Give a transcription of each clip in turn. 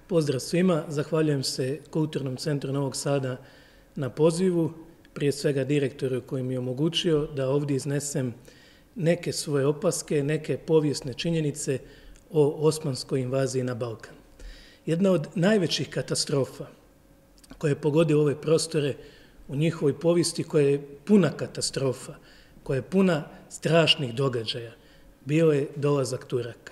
Pozdrav svima, zahvaljujem se Kulturnom centru Novog Sada na pozivu, prije svega direktoru koji mi je omogućio da ovdje iznesem neke svoje opaske, neke povijesne činjenice o osmanskoj invaziji na Balkan. Jedna od najvećih katastrofa koja je pogodila ove prostore u njihovoj povijesti, koja je puna katastrofa, koja je puna strašnih događaja, bio je dolazak Turaka.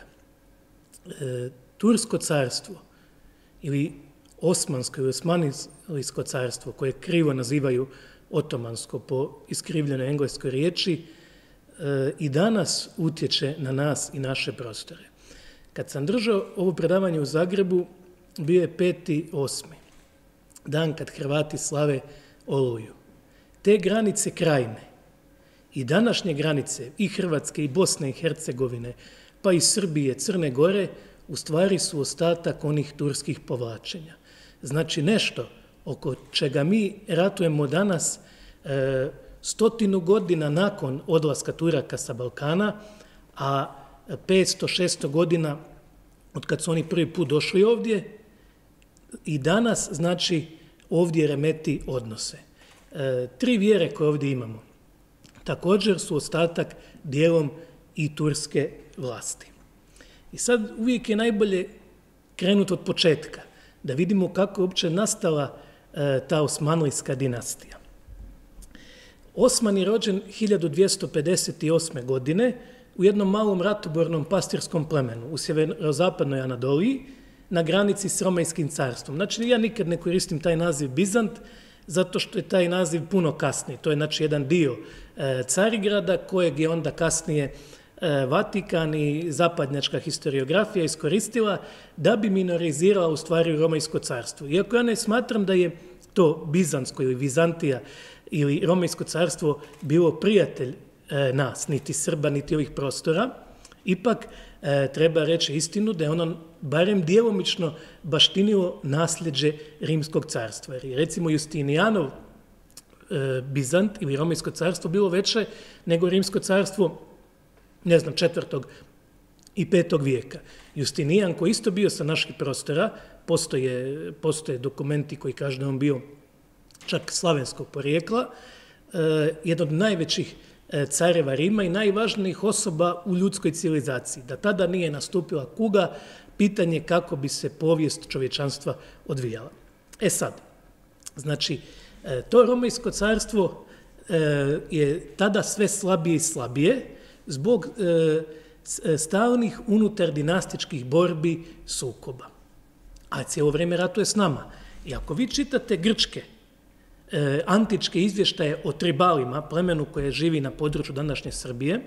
Tursko carstvo ili Osmansko ili Osmanlijsko carstvo, koje krivo nazivaju otomansko po iskrivljenoj engleskoj riječi, i danas utječe na nas i naše prostore. Kad sam držao ovo predavanje u Zagrebu, bio je 5.8., dan kad Hrvati slave Oluju. Te granice Krajine i današnje granice i Hrvatske i Bosne i Hercegovine, pa i Srbije, Crne Gore, u stvari su ostatak onih turskih povlačenja. Znači nešto oko čega mi ratujemo danas 100 godina nakon odlaska Turaka sa Balkana, a 500-600 godina od kad su oni prvi put došli ovdje, i danas, znači, ovdje remeti odnose. 3 vjere koje ovdje imamo također su ostatak dijelom i turske vlasti. I sad uvijek je najbolje krenuti od početka, da vidimo kako je uopće nastala ta Osmanlijska dinastija. Osman je rođen 1258. godine u jednom malom ratobornom pastirskom plemenu u sjeverozapadnoj Anadoliji na granici s Romejskim carstvom. Znači, ja nikad ne koristim taj naziv Bizant, zato što je taj naziv puno kasniji. To je, znači, jedan dio Carigrada kojeg je onda kasnije Vatikan i zapadnjačka historiografija iskoristila da bi minorizirala u stvari Romejsko carstvo. Iako ja ne smatram da je to Bizantsko ili Vizantija ili Romejsko carstvo bilo prijatelj nas, niti Srba, niti ovih prostora, ipak treba reći istinu da je ono barem djelomično baštinilo nasljeđe Rimskog carstva. Jer recimo Justinijanov Bizant ili Romejsko carstvo bilo veće nego Rimsko carstvo, ne znam, 4. i 5. vijeka. Justinijan, koji isto bio sa naših prostora, postoje dokumenti koji kažu da on bio čak slavenskog porijekla, jedan od najvećih careva Rima i najvažnijih osoba u ljudskoj civilizaciji. Da tada nije nastupila kuga, pitanje kako bi se povijest čovječanstva odvijala. E sad, znači, to Romejsko carstvo je tada sve slabije i slabije zbog stalnih unutar dinastičkih borbi, sukoba. A cijelo vrijeme ratuje s nama. I ako vi čitate grčke antičke izvještaje o tribalima, plemenu koje živi na području današnje Srbije,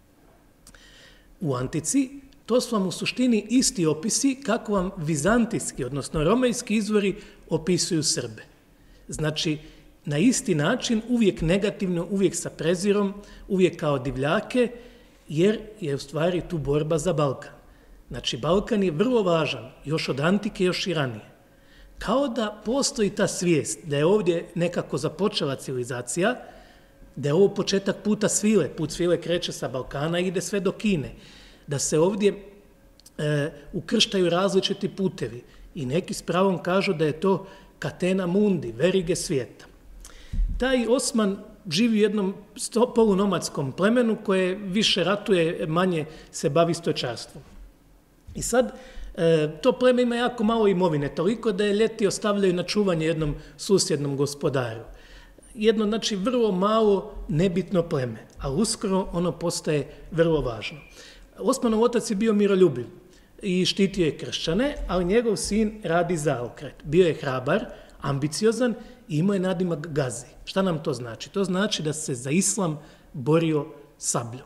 u antici, to su vam u suštini isti opisi kako vam vizantijski, odnosno romejski izvori opisuju Srbe. Znači, na isti način, uvijek negativno, uvijek sa prezirom, uvijek kao divljake, jer je u stvari tu borba za Balkan. Znači, Balkan je vrlo važan, još od antike, još i ranije. Kao da postoji ta svijest da je ovdje nekako započela civilizacija, da je ovo početak puta svile, put svile kreće sa Balkana i ide sve do Kine, da se ovdje ukrštaju različiti putevi i neki s pravom kažu da je to catena mundi, verige svijeta. Taj Osman živi u jednom polunomadskom plemenu koje više ratuje, manje se bavi stočarstvom. I sad, to pleme ima jako malo imovine, toliko da je ljeti ostavljaju na čuvanje jednom susjednom gospodaru. Jedno, znači, vrlo malo nebitno pleme, a uskoro ono postaje vrlo važno. Osmanov otac je bio miroljubiv i štitio je kršćane, ali njegov sin radi zaokret. Bio je hrabar, ambiciozan i imao je nadimak Gazi. Šta nam to znači? To znači da se za islam borio sabljom.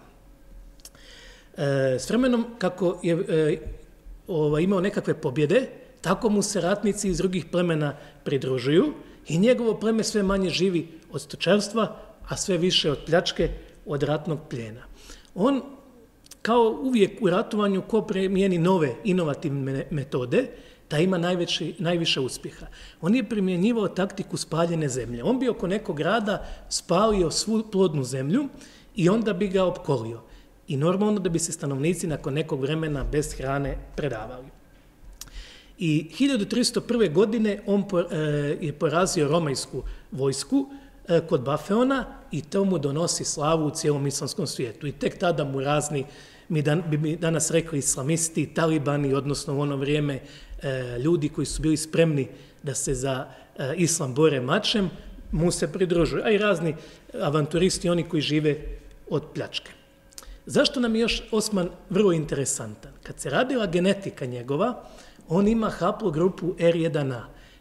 S vremenom, kako je imao nekakve pobjede, tako mu se ratnici iz drugih plemena pridružuju i njegovo pleme sve manje živi od stočarstva, a sve više od pljačke, od ratnog plijena. On, kao uvijek u ratovanju, ko primijeni nove inovativne metode, taj ima najviše uspjeha. On je primjenjivao taktiku spaljene zemlje. On bi oko nekog grada spalio svu plodnu zemlju i onda bi ga opkolio. I normalno da bi se stanovnici nakon nekog vremena bez hrane predavali. I 1301. godine on je porazio romajsku vojsku kod Bafeona i to mu donosi slavu u cijelom islamskom svijetu. I tek tada mu razni, bi danas rekli islamisti, talibani, odnosno u ono vrijeme ljudi koji su bili spremni da se za islam bore mačem, mu se pridružuju, a i razni avanturisti, oni koji žive od pljačke. Zašto nam je još Osman vrlo interesantan? Kad se radila genetika njegova, on ima haplogrupu R1A.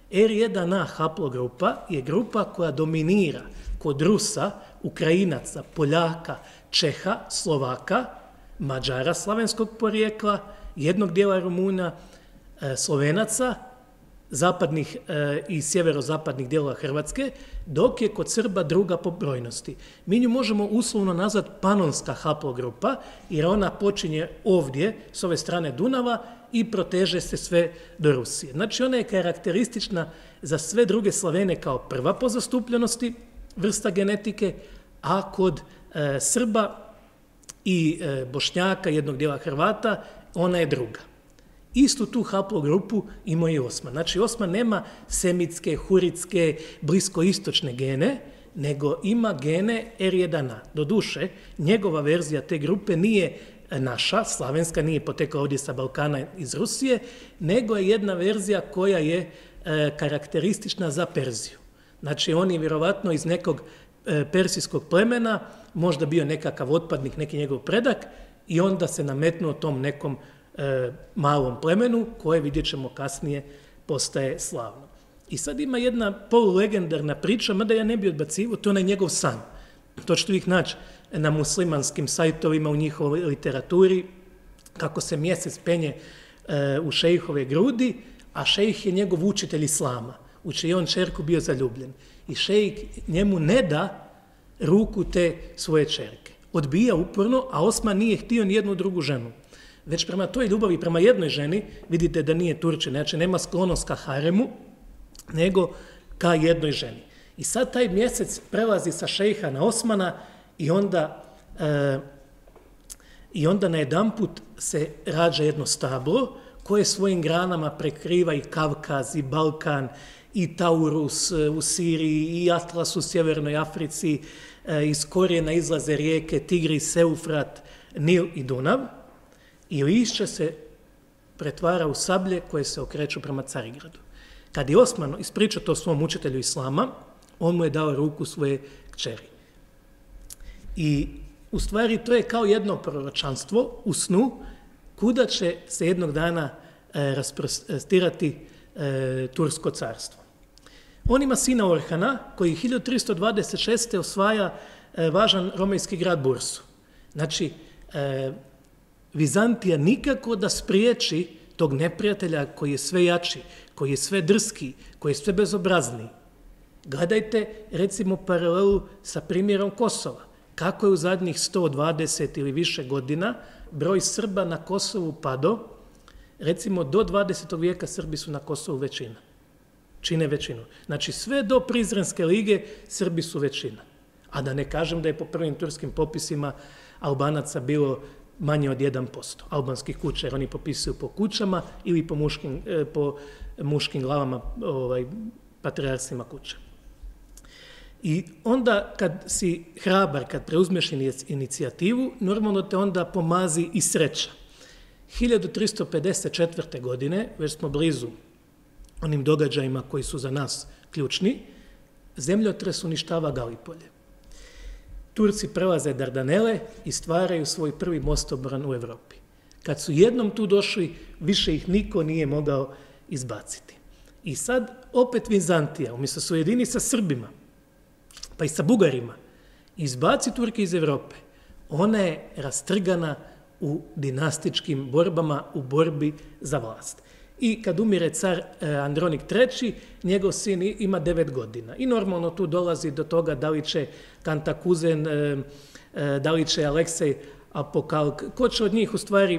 R1A haplogrupa je grupa koja dominira kod Rusa, Ukrajinaca, Poljaka, Čeha, Slovaka, Mađara slavenskog porijekla, jednog dijela Rumuna, Slovenaca, zapadnih i sjeverozapadnih dijelova Hrvatske, dok je kod Srba druga po brojnosti. Mi nju možemo uslovno nazvati panonska haplogrupa, jer ona počinje ovdje, s ove strane Dunava, i proteže se sve do Rusije. Znači, ona je karakteristična za sve druge Slavene kao prva po zastupljenosti vrsta genetike, a kod Srba i Bošnjaka, jednog dijela Hrvata, ona je druga. Istu tu haplogrupu ima i Osman. Znači, Osman nema semitske, huritske, bliskoistočne gene, nego ima gene R1A. Doduše, njegova verzija te grupe nije naša, slavenska, nije potekla ovdje sa Balkana iz Rusije, nego je jedna verzija koja je karakteristična za Perziju. Znači, on je vjerovatno iz nekog persijskog plemena, možda bio nekakav otpadnik, neki njegov predak, i onda se nametnuo tom nekom malom plemenu, koje, vidjet ćemo kasnije, postaje slavno. I sad ima jedna polulegendarna priča, mada ja ne bi odbacivao, to je onaj njegov san. To ćete ih naći na muslimanskim sajtovima, u njihovoj literaturi, kako se mjesec penje u šejhove grudi, a šejh je njegov učitelj islama, u čiji je on čerku bio zaljubljen. I šejh njemu ne da ruku te svoje čerke. Odbija uporno, a Osman nije htio ni jednu drugu ženu. Već prema toj ljubavi, prema jednoj ženi, vidite da nije Turčin, znači nema sklonost ka haremu, nego ka jednoj ženi. I sad taj mjesec prelazi sa šejha na Osmana i onda najedanput se rađa jedno stablo koje svojim granama prekriva i Kavkaz, i Balkan, i Taurus u Siriji, i Atlas u Sjevernoj Africi, iz korijena izlaze rijeke Tigris, Eufrat, Nil i Dunav, i lišće se pretvara u sablje koje se okreću prema Carigradu. Kad je Osman ispričao to svom učitelju islama, on mu je dao ruku svoje kćeri. I u stvari to je kao jedno proročanstvo u snu, kuda će se jednog dana rasprostirati Tursko carstvo. On ima sina Orhana, koji 1326. osvaja važan romejski grad Bursu. Znači, Vizantija nikako da spriječi tog neprijatelja koji je sve jači, koji je sve drski, koji je sve bezobrazniji. Gledajte, recimo, paralelu sa primjerom Kosova. Kako je u zadnjih 120 ili više godina broj Srba na Kosovu padao, recimo do 20. vijeka Srbi su na Kosovu većina. Čine većinu. Znači, sve do Prizrenske lige Srbi su većina. A da ne kažem da je po prvim turskim popisima Albanaca bilo manje od 1% albanskih kuća, jer oni popisuju po kućama ili po muškim glavama, patrijarhima kuća. I onda kad si hrabar, kad preuzmeš inicijativu, normalno te onda pomazi i sreća. 1354. godine, već smo blizu onim događajima koji su za nas ključni, zemljotres uništava Galipolje. Turci prelaze Dardanele i stvaraju svoj prvi mostobran u Evropi. Kad su jednom tu došli, više ih niko nije mogao izbaciti. I sad opet Vizantija, umjesto se ujedini sa Srbima, pa i sa Bugarima, izbaci Turke iz Evrope. Ona je rastrgana u dinastičkim borbama, u borbi za vlast. I kad umire car Andronik III, njegov sin ima 9 godina. I normalno tu dolazi do toga da li će Kantakuzen, da li će Aleksej Apokalk, ko će od njih u stvari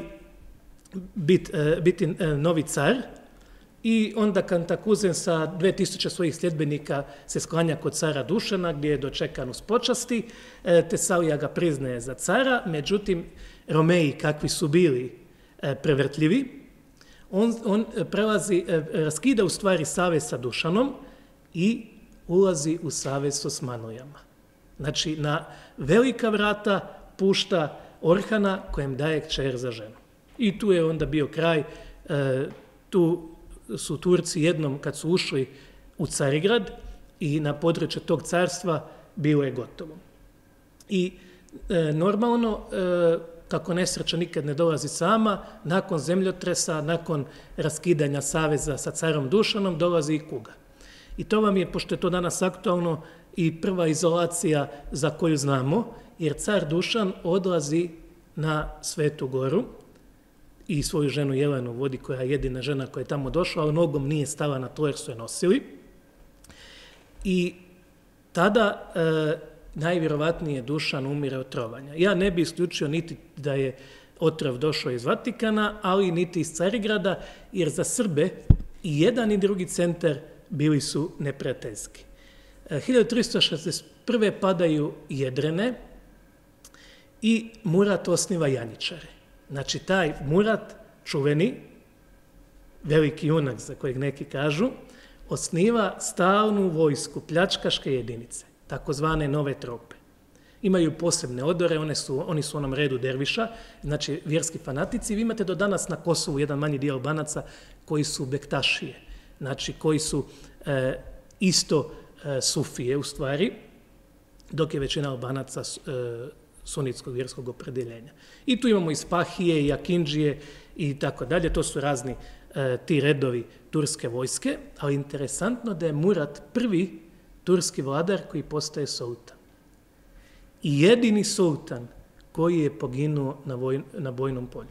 biti novi car. I onda Kantakuzen sa 2000 svojih sljedbenika se sklanja kod cara Dušana, gdje je dočekan uz počasti. Tesalija ga priznaje za cara, međutim, Romeji, kakvi su bili prevrtljivi, on raskida u stvari savez sa Dušanom i ulazi u savez s Osmanlijama. Znači, na velika vrata pušta Orhana kojem daje kćer za ženu. I tu je onda bio kraj. Tu su Turci jednom, kad su ušli u Carigrad i na područje tog carstva, bilo je gotovo. I normalno, kako nesreća nikad ne dolazi sama, nakon zemljotresa, nakon raskidanja saveza sa carom Dušanom, dolazi i kuga. I to vam je, pošto je to danas aktualno, i prva izolacija za koju znamo, jer car Dušan odlazi na Svetu Goru i svoju ženu Jelenu vodi, koja je jedina žena koja je tamo došla, ali nogom nije stala na to jer su je nosili. I tada najvjerovatnije Dušan umire od trovanja. Ja ne bi isključio niti da je otrov došao iz Vatikana, ali niti iz Carigrada, jer za Srbe i jedan i drugi centar bili su neprijateljski. 1361. padaju Jedrene i Murat osniva Janjičare. Znači, taj Murat, čuveni, veliki junak za kojeg neki kažu, osniva stalnu vojsku, pljačkaške jedinice, takozvane nove trope. Imaju posebne odore, oni su u onom redu derviša, znači vjerski fanatici. Vi imate do danas na Kosovu jedan manji dio Albanaca koji su bektašije, znači koji su isto sufije u stvari, dok je većina Albanaca sunitskog vjerskog opredjeljenja. I tu imamo i Spahije, i Akindžije i tako dalje, to su razni ti redovi turske vojske, ali interesantno da je Murat prvi turski vladar koji postaje sultan. I jedini sultan koji je poginuo na bojnom polju.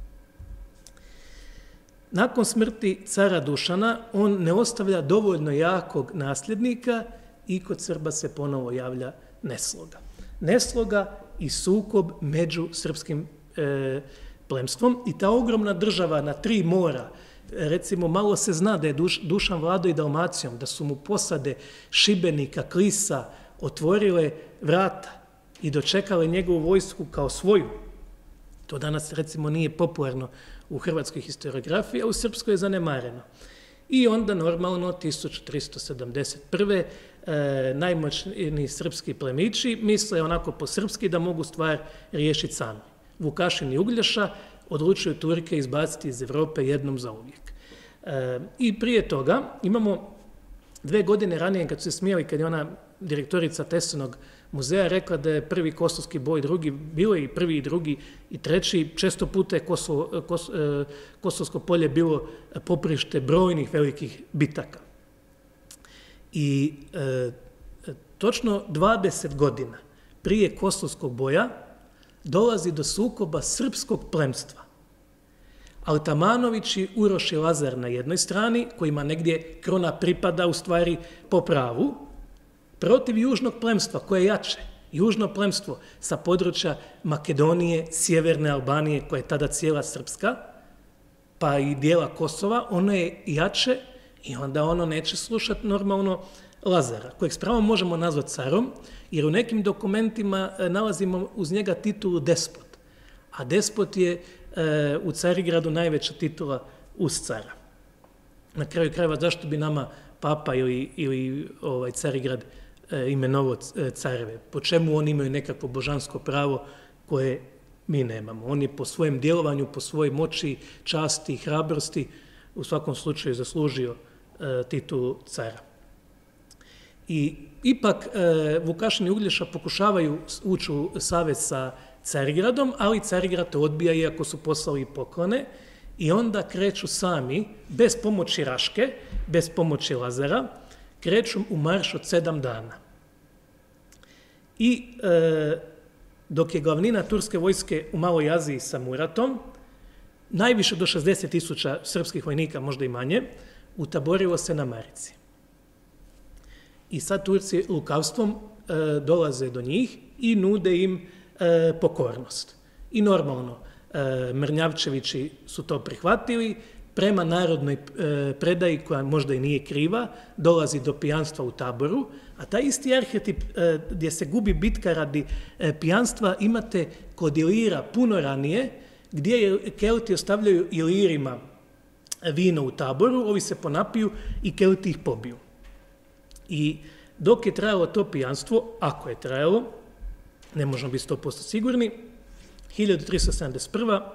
Nakon smrti cara Dušana on ne ostavlja dovoljno jakog nasljednika i kod Srba se ponovo javlja nesloga. Nesloga i sukob među srpskim plemstvom i ta ogromna država na 3 mora. Recimo, malo se zna da je Dušan vladao i Dalmacijom, da su mu posade Šibenika, Klisa otvorile vrata i dočekale njegovu vojsku kao svoju. To danas, recimo, nije popularno u hrvatskoj historiografiji, a u srpskoj je zanemareno. I onda, normalno, 1471. Najmoćniji srpski plemići misle onako po srpski da mogu stvar riješiti sami. Vukašin i Uglješa odlučuju Turke izbaciti iz Evrope jednom za uvijek. I prije toga imamo 2 godine ranije, kad su se smijali, kad je ona direktorica Tesanog muzeja rekla da je prvi kosovski boj drugi, bilo je i prvi i drugi i treći, često puta je Kosovsko polje bilo poprište brojnih velikih bitaka. I točno 20 godina prije Kosovskog boja dolazi do sukoba srpskog plemstva. Altamanović i Uroš i Lazar na jednoj strani, kojima negdje krona pripada u stvari po pravu, protiv južnog plemstva koje je jače. Južno plemstvo sa područja Makedonije, sjeverne Albanije, koja je tada cijela srpska, pa i dijela Kosova, ono je jače i onda ono neće slušati normalno Lazara, kojeg s pravom možemo nazvati carom, jer u nekim dokumentima nalazimo uz njega titulu despot. A despot je u Carigradu najveća titula uz cara. Na kraju krajeva, zašto bi nama papa ili Carigrad imenovao careve? Po čemu oni imaju nekakvo božansko pravo koje mi nemamo? On je po svojem djelovanju, po svojoj moći, časti i hrabrosti u svakom slučaju zaslužio titulu cara. I ipak Vukašin i Uglješa pokušavaju ući u savez sa Carigradom, ali Carigrad to odbija iako su poslali poklone i onda kreću sami, bez pomoći Raške, bez pomoći Lazara, kreću u marš od 7 dana. I dok je glavnina turske vojske u Maloj Aziji sa Muratom, najviše do 60.000 srpskih vojnika, možda i manje, utaborilo se na Marici. I sad Turci lukavstvom dolaze do njih i nude im pokornost. I normalno, Mrnjavčevići su to prihvatili, prema narodnoj predaji, koja možda i nije kriva, dolazi do pijanstva u taboru, a taj isti arhetip gdje se gubi bitka radi pijanstva imate kod Ilira puno ranije, gdje Kelti ostavljaju Ilirima vino u Taboru, ovi se ponapiju i Kelti ih pobiju. I dok je trajalo to pijanstvo, ako je trajalo, ne možemo biti 100% sigurni, 1371.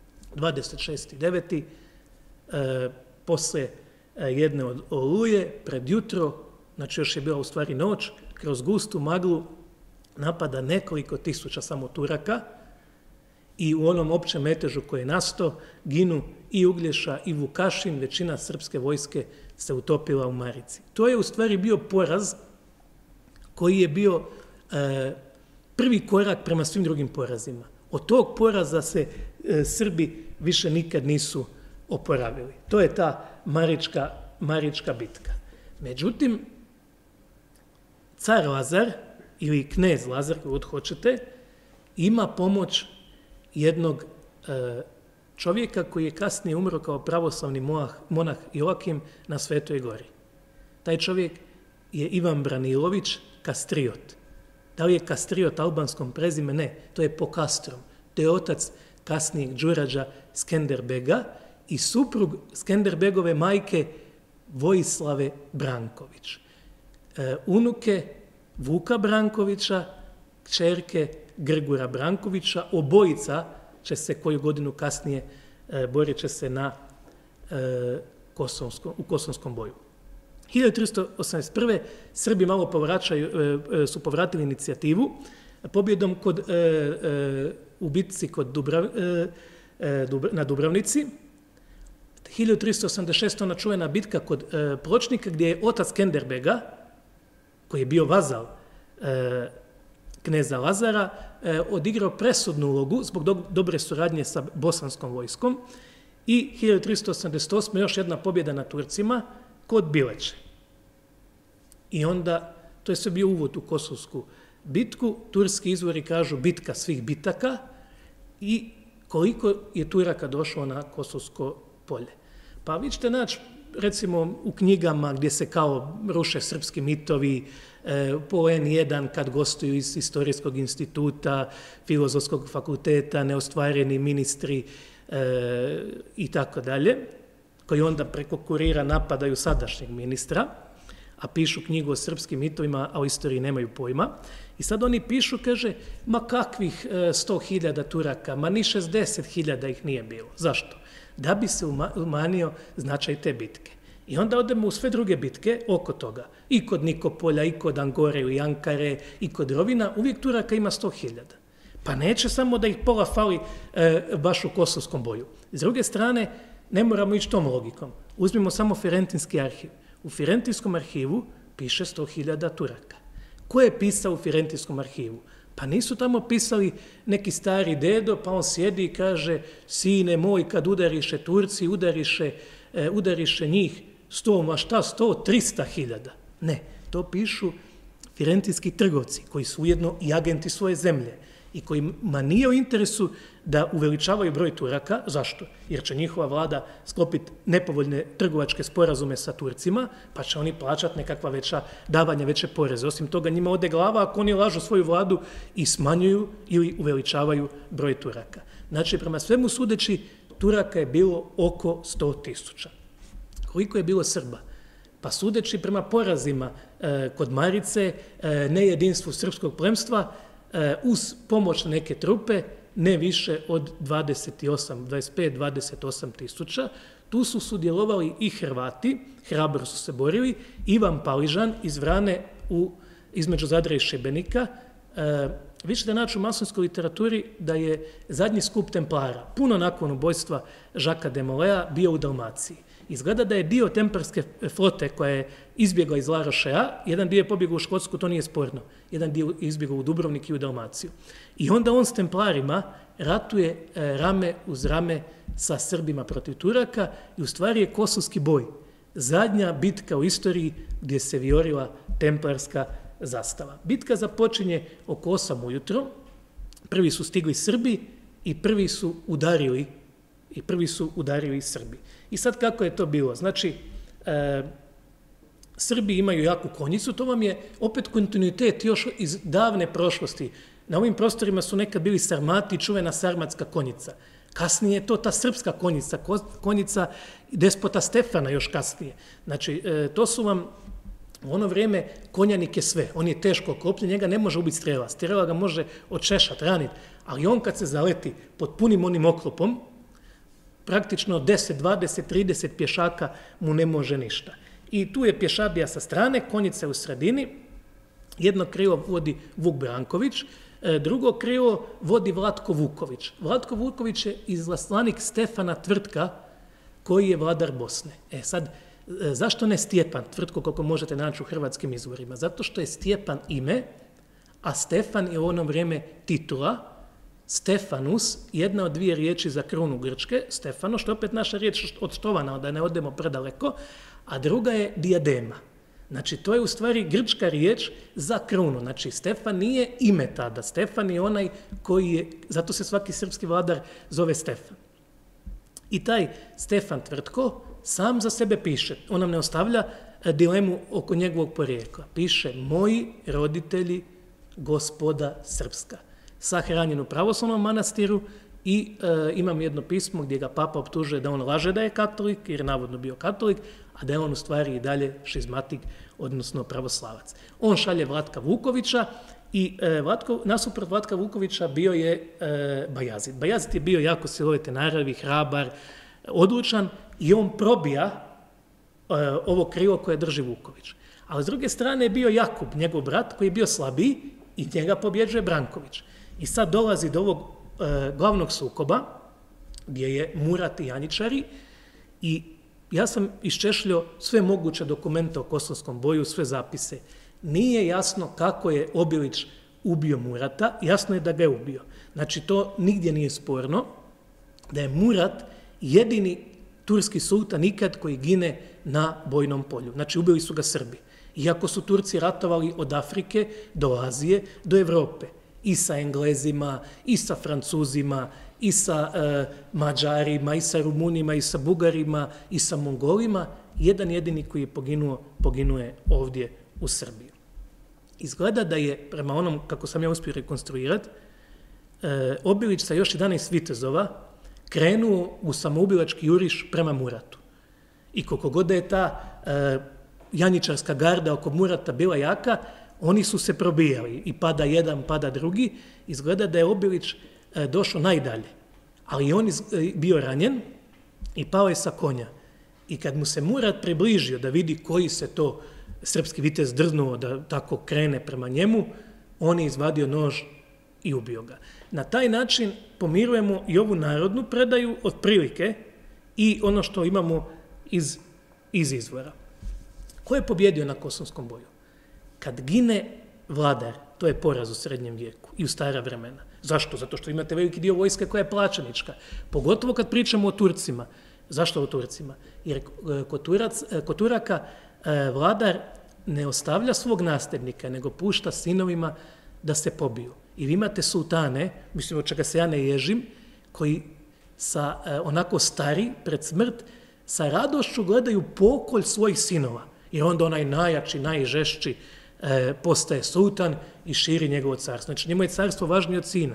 26.9. Posle jedne od oluje, pred jutro, znači još je bila u stvari noć, kroz gustu maglu napada nekoliko tisuća samo Turaka i u onom općem metežu koji je nastao ginu i Uglješa i Vukašin, većina srpske vojske se utopila u Marici. To je u stvari bio poraz koji je bio prvi korak prema svim drugim porazima. Od tog poraza se Srbi više nikad nisu oporavili. To je ta Marička bitka. Međutim, car Lazar ili knez Lazar, kako god hoćete, ima pomoć jednog čovjeka koji je kasnije umro kao pravoslavni monah Joakim na Svetoj gori. Taj čovjek je Ivan Branilović, Kastriot. Da li je Kastriot albanskom prezime? Ne, to je po Kastrom. To je otac kasnijeg Đurađa Skenderbega i suprug Skenderbegove majke Vojislave Branković. Unuke Vuka Brankovića, kćerke Grgura Brankovića, obojica će se koju godinu kasnije borit će se u Kosovskom boju. 1381. Srbi malo su povratili inicijativu pobjedom u bitci na Dubrovnici. 1386. ona čuvena bitka kod Pločnika gdje je otac Skenderbega, koji je bio vazal kneza Lazara, odigrao presudnu ulogu zbog dobre suradnje sa bosanskom vojskom i 1388. još jedna pobjeda na Turcima kod Bileće. I onda, to je sve bio uvod u Kosovsku bitku, turski izvori kažu bitka svih bitaka i koliko je Turaka došlo na Kosovsko polje. Pa vi ćete naći, recimo, u knjigama gdje se kao ruše srpski mitovi, po N1 kad gostuju iz Istorijskog instituta, Filozofskog fakulteta, neostvareni ministri i tako dalje, koji onda preko kurira napadaju sadašnjeg ministra, a pišu knjigu o srpskim mitovima, a o istoriji nemaju pojma. I sad oni pišu, kaže, ma kakvih 100.000 Turaka, ma ni 60.000 ih nije bilo. Zašto? Da bi se umanio značaj te bitke. I onda odemo u sve druge bitke oko toga. I kod Nikopolja, i kod Angore, i Ankare, i kod Rovina, uvijek Turaka ima 100.000. Pa neće samo da ih pola fali baš u Kosovskom boju. S druge strane, ne moramo ići tom logikom. Uzmimo samo Firentinski arhiv. U Firentinskom arhivu piše 100.000 Turaka. Ko je pisao u Firentinskom arhivu? Pa nisu tamo pisali neki stari dedo, pa on sjedi i kaže, sine moj, kad udariše Turci, udariše njih 100, ma šta 100, 300.000. Ne, to pišu firentinski trgovci, koji su ujedno i agenti svoje zemlje i kojima nije u interesu da uveličavaju broj Turaka. Zašto? Jer će njihova vlada sklopiti nepovoljne trgovačke sporazume sa Turcima, pa će oni plaćati nekakva davanja, veće poreze. Osim toga, njima ode glava ako oni lažu svoju vladu i smanjuju ili uveličavaju broj Turaka. Znači, prema svemu sudeći, Turaka je bilo oko 100.000. Koliko je bilo Srba? Pa sudeći prema porazima kod Marice, nejedinstvu srpskog plemstva, uz pomoć neke trupe, ne više od 25-28 tu su sudjelovali i Hrvati, hrabro su se borili, Ivan Paližan iz Vrane između Zadra i Šibenika. Vi ćete naći u masonskoj literaturi da je zadnji skup Templara, puno nakon ubojstva Žaka de Molea, bio u Dalmaciji. Izgleda da je dio temparske flote koja je izbjegla iz La Rochea, jedan dio je pobjegao u Škotsku, to nije sporno, jedan dio je izbjegao u Dubrovnik i u Dalmaciju. I onda on s Templarima ratuje rame uz rame sa Srbima protiv Turaka i u stvari je Kosovski boj zadnja bitka u istoriji gdje se vijorila templarska zastava. Bitka započinje oko 8 ujutro, prvi su stigli Srbi i prvi su udarili Srbi. I sad kako je to bilo? Znači, Srbi imaju jaku konjicu, to vam je opet kontinuitet još iz davne prošlosti. Na ovim prostorima su nekad bili sarmati, čuvena sarmatska konjica. Kasnije je to ta srpska konjica, konjica despota Stefana još kasnije. Znači, to su vam u ono vrijeme konjanik je sve. On je teško oklopljen, njega ne može ubiti strela. Strela ga može odšešati, raniti. Ali on kad se zaleti pod punim onim oklopom, praktično 10, 20, 30 pješaka mu ne može ništa. I tu je pješadija sa strane, konjica u sredini, jedno krilo vodi Vuk Branković, drugo krilo vodi Vlatko Vuković. Vlatko Vuković je izaslanik Stefana Tvrtka, koji je vladar Bosne. Sad, zašto ne Stjepan Tvrtko, koliko možete naći u hrvatskim izvorima? Zato što je Stjepan ime, a Stefan je u ono vrijeme titula. Stefanus, jedna od dvije riječi za krunu Grčke, Stefano, što je opet naša riječ odštovana, da ne odemo predaleko, a druga je diadema. Znači, to je u stvari grčka riječ za krunu. Znači, Stefan nije ime tada. Stefan je onaj koji je, zato se svaki srpski vladar zove Stefan. I taj Stefan Tvrtko sam za sebe piše. On nam ne ostavlja dilemu oko njegovog porijekla. Piše, moji roditelji, gospoda srpska. Sahranjen u pravoslavnom manastiru i imam jedno pismo gdje ga papa optužuje da on laže da je katolik, jer je navodno bio katolik, a da je on u stvari i dalje šizmatik, odnosno pravoslavac. On šalje Vlatka Vukovića i nasuprot Vlatka Vukovića bio je Bajazid. Bajazid je bio jako silovite naravi, hrabar, odlučan i on probija ovo krilo koje drži Vuković. Ali s druge strane je bio Jakub, njegov brat, koji je bio slabiji i njega pobjeđuje Branković. I sad dolazi do ovog glavnog sukoba, gdje je Murat i Janjičari, i ja sam iščešljio sve moguće dokumente o Kosovskom boju, sve zapise. Nije jasno kako je Obilić ubio Murata, jasno je da ga je ubio. Znači, to nigdje nije sporno, da je Murat jedini turski sultan ikad koji gine na bojnom polju. Znači, ubili su ga Srbi. Iako su Turci ratovali od Afrike do Azije, do Evrope. I sa Englezima, i sa Francuzima, i sa Mađarima, i sa Rumunima, i sa Bugarima, i sa Mongolima. Jedan jedini koji je poginuo je ovdje u Srbiji. Izgleda da je, prema onom kako sam ja uspio rekonstruirati, Obilić sa još 11 vitezova krenuo u samoubilački juriš prema Muratu. I koliko god da je ta janjičarska garda oko Murata bila jaka, oni su se probijali i pada jedan, pada drugi. Izgleda da je Obilić došao najdalje, ali on je bio ranjen i pao je sa konja. I kad mu se Murat približio da vidi koji se to srpski vitez drznuo da tako krene prema njemu, on je izvadio nož i ubio ga. Na taj način pomirujemo i ovu narodnu predaju otprilike i ono što imamo iz izvora. Ko je pobjedio na Kosovskom boju? Kad gine vladar, to je poraz u srednjem vijeku i u stara vremena. Zašto? Zato što imate veliki dio vojske koja je plaćenička. Pogotovo kad pričamo o Turcima. Zašto o Turcima? Jer kod Turaka vladar ne ostavlja svog nasljednika, nego pušta sinovima da se pobiju. I vi imate sultane, mislim od čega se ja ne ježim, koji onako stari, pred smrt, sa radošću gledaju pokolj svojih sinova. Jer onda onaj najjači, najžešći postaje sultan i širi njegovo carstvo. Znači, njemu je carstvo važnije od sina.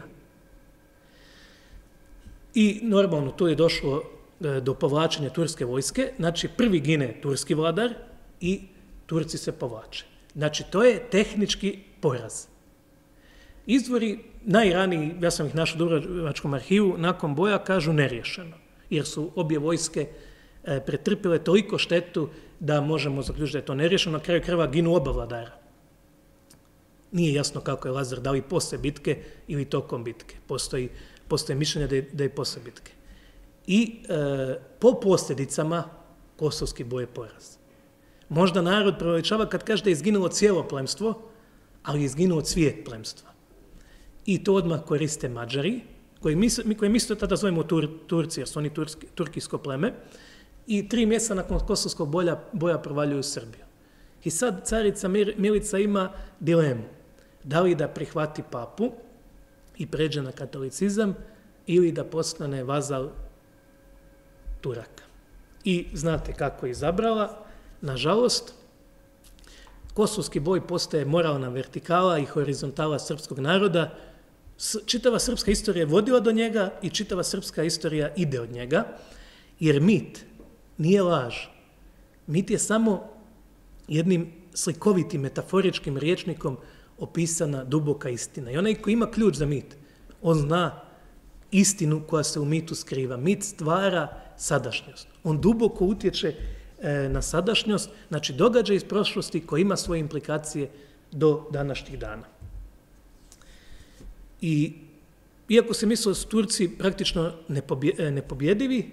I normalno, tu je došlo do povlačenja turske vojske. Znači, prvi gine turski vladar i Turci se povlače. Znači, to je tehnički poraz. Izvori najraniji, ja sam ih našao u Dubrovačkom arhivu, nakon boja kažu neriješeno, jer su obje vojske pretrpile toliko štetu da možemo zaključiti da je to neriješeno. Na kraju krajeva ginu oba vladara. Nije jasno kako je Lazar, da li posle bitke ili tokom bitke. Postoje mišljenje da je posle bitke. I po posljedicama kosovski boj je poraz. Možda narod preveličava kad kaže da je izginulo cijelo plemstvo, ali je izginulo cvijet plemstva. I to odmah koriste Mađari, koji mi se tada zovemo Turci, jer su oni turkijsko pleme, i 3 mjeseca nakon kosovskog boja provaljuju Srbiju. I sad carica Milica ima dilemu. Da li da prihvati papu i pređe na katolicizam ili da postane vazal Turaka. I znate kako je izabrala. Nažalost, kosovski boj postaje moralna vertikala i horizontala srpskog naroda Čitava srpska istorija je vodila do njega i čitava srpska istorija ide od njega, jer mit nije laž. Mit je samo jednim slikovitim, metaforičkim rječnikom opisana duboka istina. I onaj ko ima ključ za mit, on zna istinu koja se u mitu skriva. Mit stvara sadašnjost. On duboko utječe na sadašnjost, znači događaj iz prošlosti koji ima svoje implikacije do današnjih dana. I iako se mislilo da su Turci praktično nepobjedivi,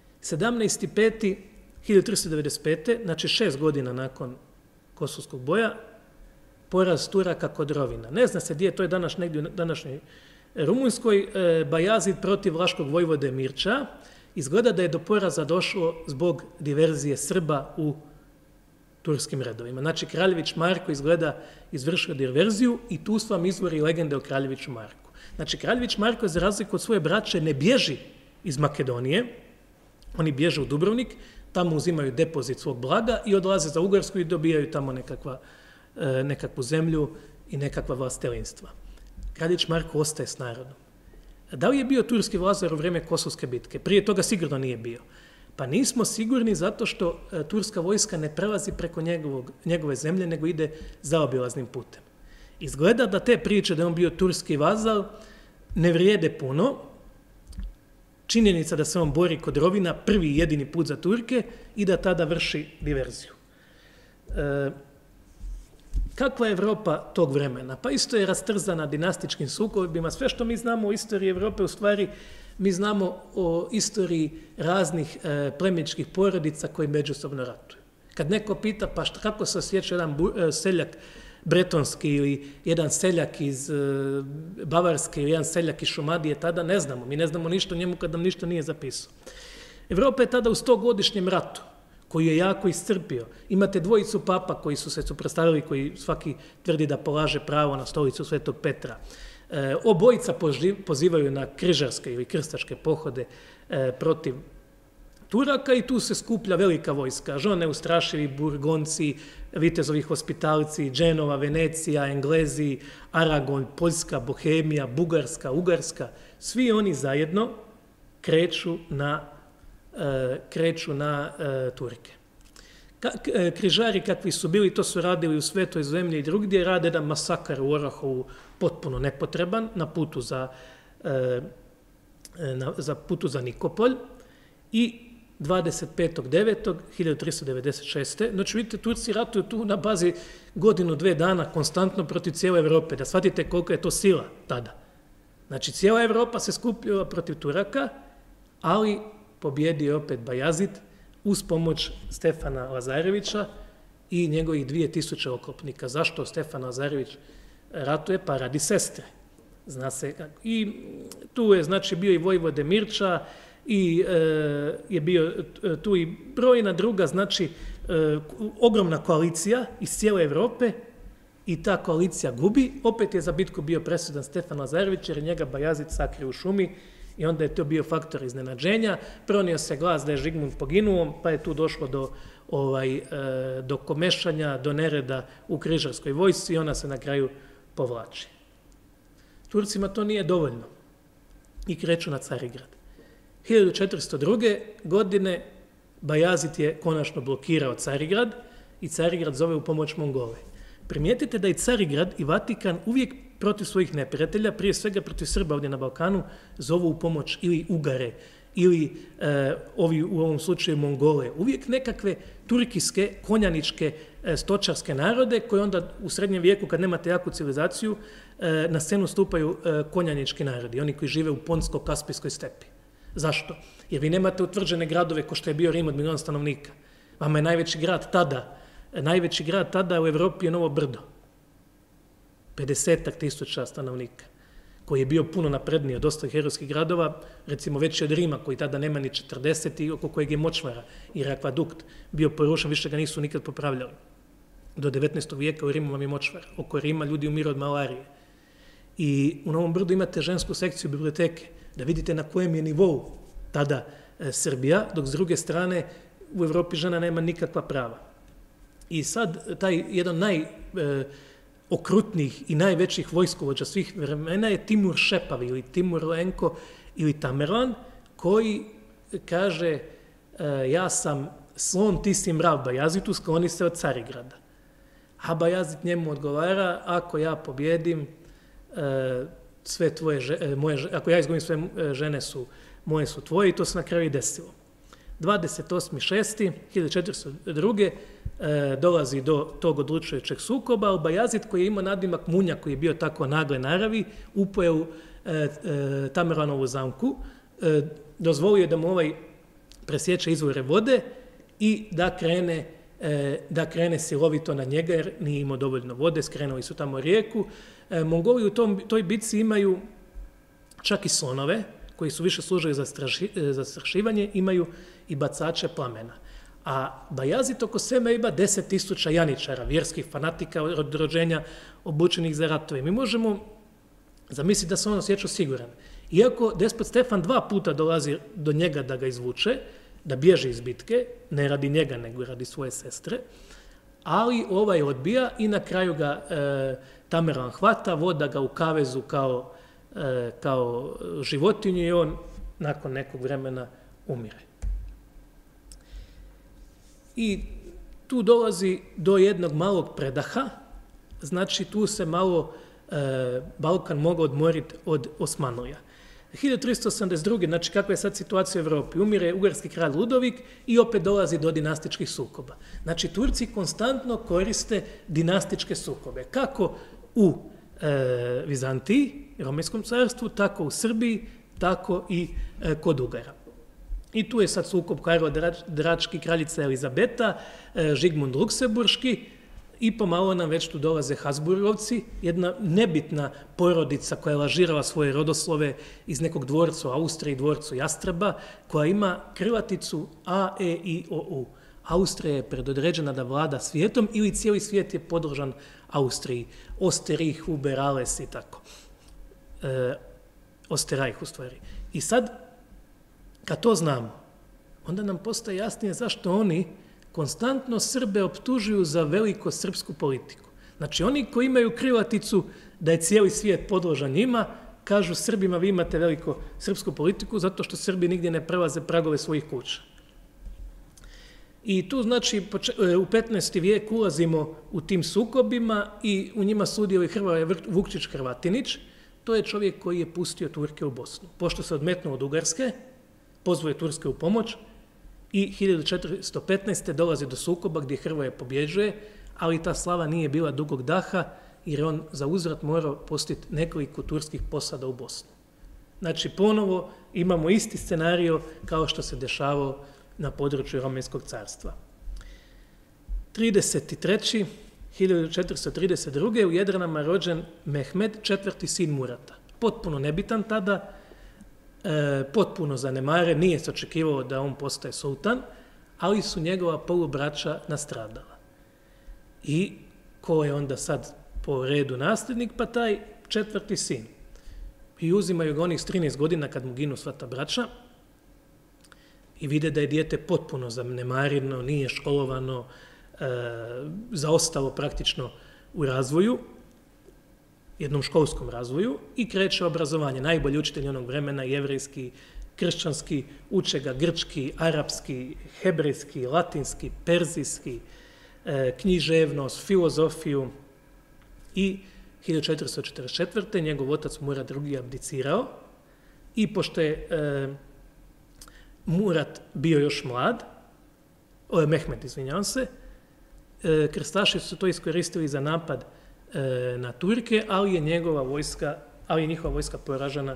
17.5.1395. znači 6 godina nakon Kosovskog boja, poraz Turaka kod Rovina. Ne zna se gdje, to je danas negdje u današnjoj Rumunjskoj, Bajazid protiv vlaškog vojvode Mirča. Izgleda da je do poraza došlo zbog diverzije Srba u turskim redovima. Znači, Kraljević Marko izgleda izvršio diverziju i tu su vam izvori legende o Kraljeviću Marku. Znači, Kraljević Marko, za razliku od svoje braće, ne bježi iz Makedonije, oni bježe u Dubrovnik, tamo uzimaju depozit svog blaga i odlaze za Ugarsku i dobijaju tamo nekakvu zemlju i nekakva vlastelinstva. Kraljević Marko ostaje s narodom. Da li je bio turski vladar u vrijeme Kosovske bitke? Prije toga sigurno nije bio. Pa nismo sigurni zato što turska vojska ne prelazi preko njegove zemlje, nego ide zaobilaznim putem. Izgleda da te priče da je on bio turski vazal ne vrijede puno. Činjenica da se on bori kod Rovina prvi i jedini put za Turke i da tada vrši diverziju. Kakva je Evropa tog vremena? Pa isto je rastrzana dinastičkim sukobima. Sve što mi znamo o istoriji Evrope, u stvari mi znamo o istoriji raznih plemičkih porodica koji međusobno ratuju. Kad neko pita pa kako se osjeća jedan seljak bretonski ili jedan seljak iz Bavarske ili jedan seljak iz Šumadije, tada ne znamo. Mi ne znamo ništa o njemu kad nam ništa nije zapisao. Evropa je tada u 100-godišnjem ratu, koji je jako iscrpio. Imate dvojicu papa koji su se suprotstavili, koji svaki tvrdi da polaže pravo na stolicu Svetog Petra. Obojica pozivaju na križarske ili krstaške pohode protiv Turaka i tu se skuplja velika vojska. Neustrašivi Burgonci, vitezovi hospitalci, Dženova, Venecija, Englezi, Aragon, Poljska, Bohemija, Bugarska, Ugarska. Svi oni zajedno kreću na Turke. Križari kakvi su bili, to su radili u Svetoj zemlji i drugdje, rade jedan masakar u Orahovu potpuno nepotreban na putu za Nikopolj i 25.9.1396. Znači, vidite, Turci ratuju tu na bazi godinu, 2 dana konstantno protiv cijele Evrope. Da shvatite koliko je to sila tada. Znači, cijela Evropa se skupljala protiv Turaka, ali pobjedio opet Bajazid uz pomoć Stefana Lazarevića i njegovih 2000 oklopnika. Zašto Stefan Lazarević ratuje? Pa radi sestre. Zna se kako. I tu je, znači, bio i vojvode Mirča i je bio tu i brojna druga, znači, ogromna koalicija iz cijele Evrope i ta koalicija gubi. Opet je za bitku bio presudan Stefan Lazarević jer je njega Bajazid sakrio u šumi i onda je to bio faktor iznenađenja. Pronio se glas da je Žigmund poginuo, pa je tu došlo do komešanja, do nereda u križarskoj vojsci i ona se na kraju povlači. Turcima to nije dovoljno i kreću na Carigrad. 1402. godine Bajazid je konačno blokirao Carigrad i Carigrad zove u pomoć Mongole. Primijetite da i Carigrad i Vatikan uvijek protiv svojih neprijatelja, prije svega protiv Srba ovdje na Balkanu, zovu u pomoć ili Ugare, ili ovi u ovom slučaju Mongole. Uvijek nekakve turkijske, konjaničke, stočarske narode koje onda u srednjem vijeku, kad nemate jaku civilizaciju, na scenu stupaju konjanički narodi, oni koji žive u Ponsko-Kaspijskoj stepi. Zašto? Jer vi nemate utvrđene gradove ko što je bio Rim od 1.000.000 stanovnika. Vama je najveći grad tada u Evropi je Novo Brdo. 50.000 stanovnika, koji je bio puno napredniji od ostalih herojskih gradova, recimo veći od Rima, koji tada nema ni 40 i oko kojeg je močvara i akvadukt bio porušen, više ga nisu nikad popravljali. Do 19. vijeka u Rimu vam je močvara. Oko Rima ljudi umiru od malarije. I u Novom Brdu imate žensku sekciju biblioteke, da vidite na kojem je nivou tada Srbija, dok s druge strane u Evropi žena nema nikakva prava. I sad taj jedan okrutnih i najvećih vojskovođa svih vremena je Timur Šepav ili Timur Lenko ili Tamerlan, koji kaže ja sam slon, ti si mrav Bajazitu, skloni se od Carigrada. A Bajazit njemu odgovara, ako ja pobjedim, sve tvoje ako ja izgubim sve žene moje su tvoje, i to se na kraju i desilo. 28.6.1402. Dolazi do tog odlučujućeg sukoba, ali Bajazit, koji je imao nadimak Munja, koji je bio tako nagle naravi, upao u Tamerlanovu zamku, dozvolio da mu ovaj presječe izvore vode i da krene silovito na njega, jer nije imao dovoljno vode, skrenuli su tamo rijeku. Mongoli u toj bitci imaju čak i slonove, koji su više služili za zastrašivanje, imaju i bacače plamena. A Bajazit oko sebe ima 10.000 janičara, vjerskih fanatika od rođenja, obučenih za ratove. Mi možemo zamisliti da se on osjeća siguran. Iako despot Stefan 2 puta dolazi do njega da ga izvuče, da bježi iz bitke, ne radi njega, nego radi svoje sestre, ali ovaj odbija i na kraju ga Tamerlan hvata, voda ga u kavezu kao životinju i on nakon nekog vremena umire. I tu dolazi do jednog malog predaha, znači tu se malo Balkan mogao odmoriti od Osmanlija. 1382. znači kakva je sad situacija u Evropi, umire ugarski kralj Ludovik i opet dolazi do dinastičkih sukoba. Znači Turci konstantno koriste dinastičke sukobe, kako u Vizantiji, Romejskom carstvu, tako u Srbiji, tako i kod Ugara. I tu je sad sukob Karlo Drački, kraljica Elizabeta, Žigmund Luksemburški, i pomalo nam već tu dolaze Habsburgovci, jedna nebitna porodica koja je lažirala svoje rodoslove iz nekog dvorca u Austriji, dvorcu Jastreba, koja ima krilaticu A, E, I, O, U. Austrija je predodređena da vlada svijetom ili cijeli svijet je podložan Austriji. Osterich, Huber, Ales i tako. Osterreich u stvari. I sad, kad to znamo, onda nam postaje jasnije zašto oni konstantno Srbe optužuju za veliko srpsku politiku. Znači, oni koji imaju krilaticu da je cijeli svijet podložan njima, kažu Srbima vi imate veliko srpsku politiku zato što Srbi nigdje ne prelaze pragove svojih kuća. I tu, znači, u 15. vijek ulazimo u tim sukobima i u njima sudjeluje Hrvoje Vukčić Hrvatinić. To je čovjek koji je pustio Turke u Bosnu. Pošto se odmetnuo od Ugarske, pozvao je Turske u pomoć, i 1415. dolazi do sukoba gdje Hrvoje pobjeđuje, ali ta slava nije bila dugog daha jer on za uzvrat morao postiti nekoliko turskih posada u Bosnu. Znači, ponovo imamo isti scenario kao što se dešavao na području Romejskog carstva. 33. 1432. u Jedranama rođen Mehmed, 4. sin Murata. Potpuno nebitan tada, potpuno zanemaren, nije se očekivalo da on postaje sultan, ali su njegova polubraća nastradala. I ko je onda sad po redu nasljednik? Pa taj 4. sin. I uzimaju ga onih s 13 godina kad mu ginu sva ta braća i vide da je dijete potpuno zanemareno, nije školovano, zaostalo praktično u razvoju, jednom školskom razvoju, i kreće obrazovanje. Najbolji učitelj onog vremena, jevrejski, kršćanski, uče ga grčki, arapski, hebrejski, latinski, perzijski, književnost, filozofiju, i 1444. njegov otac Murat II. Abdicirao i pošto je Murat bio još mlad, Mehmed, izvinjavam se, krstaši su to iskoristili za napad na Turke, ali je njihova vojska poražena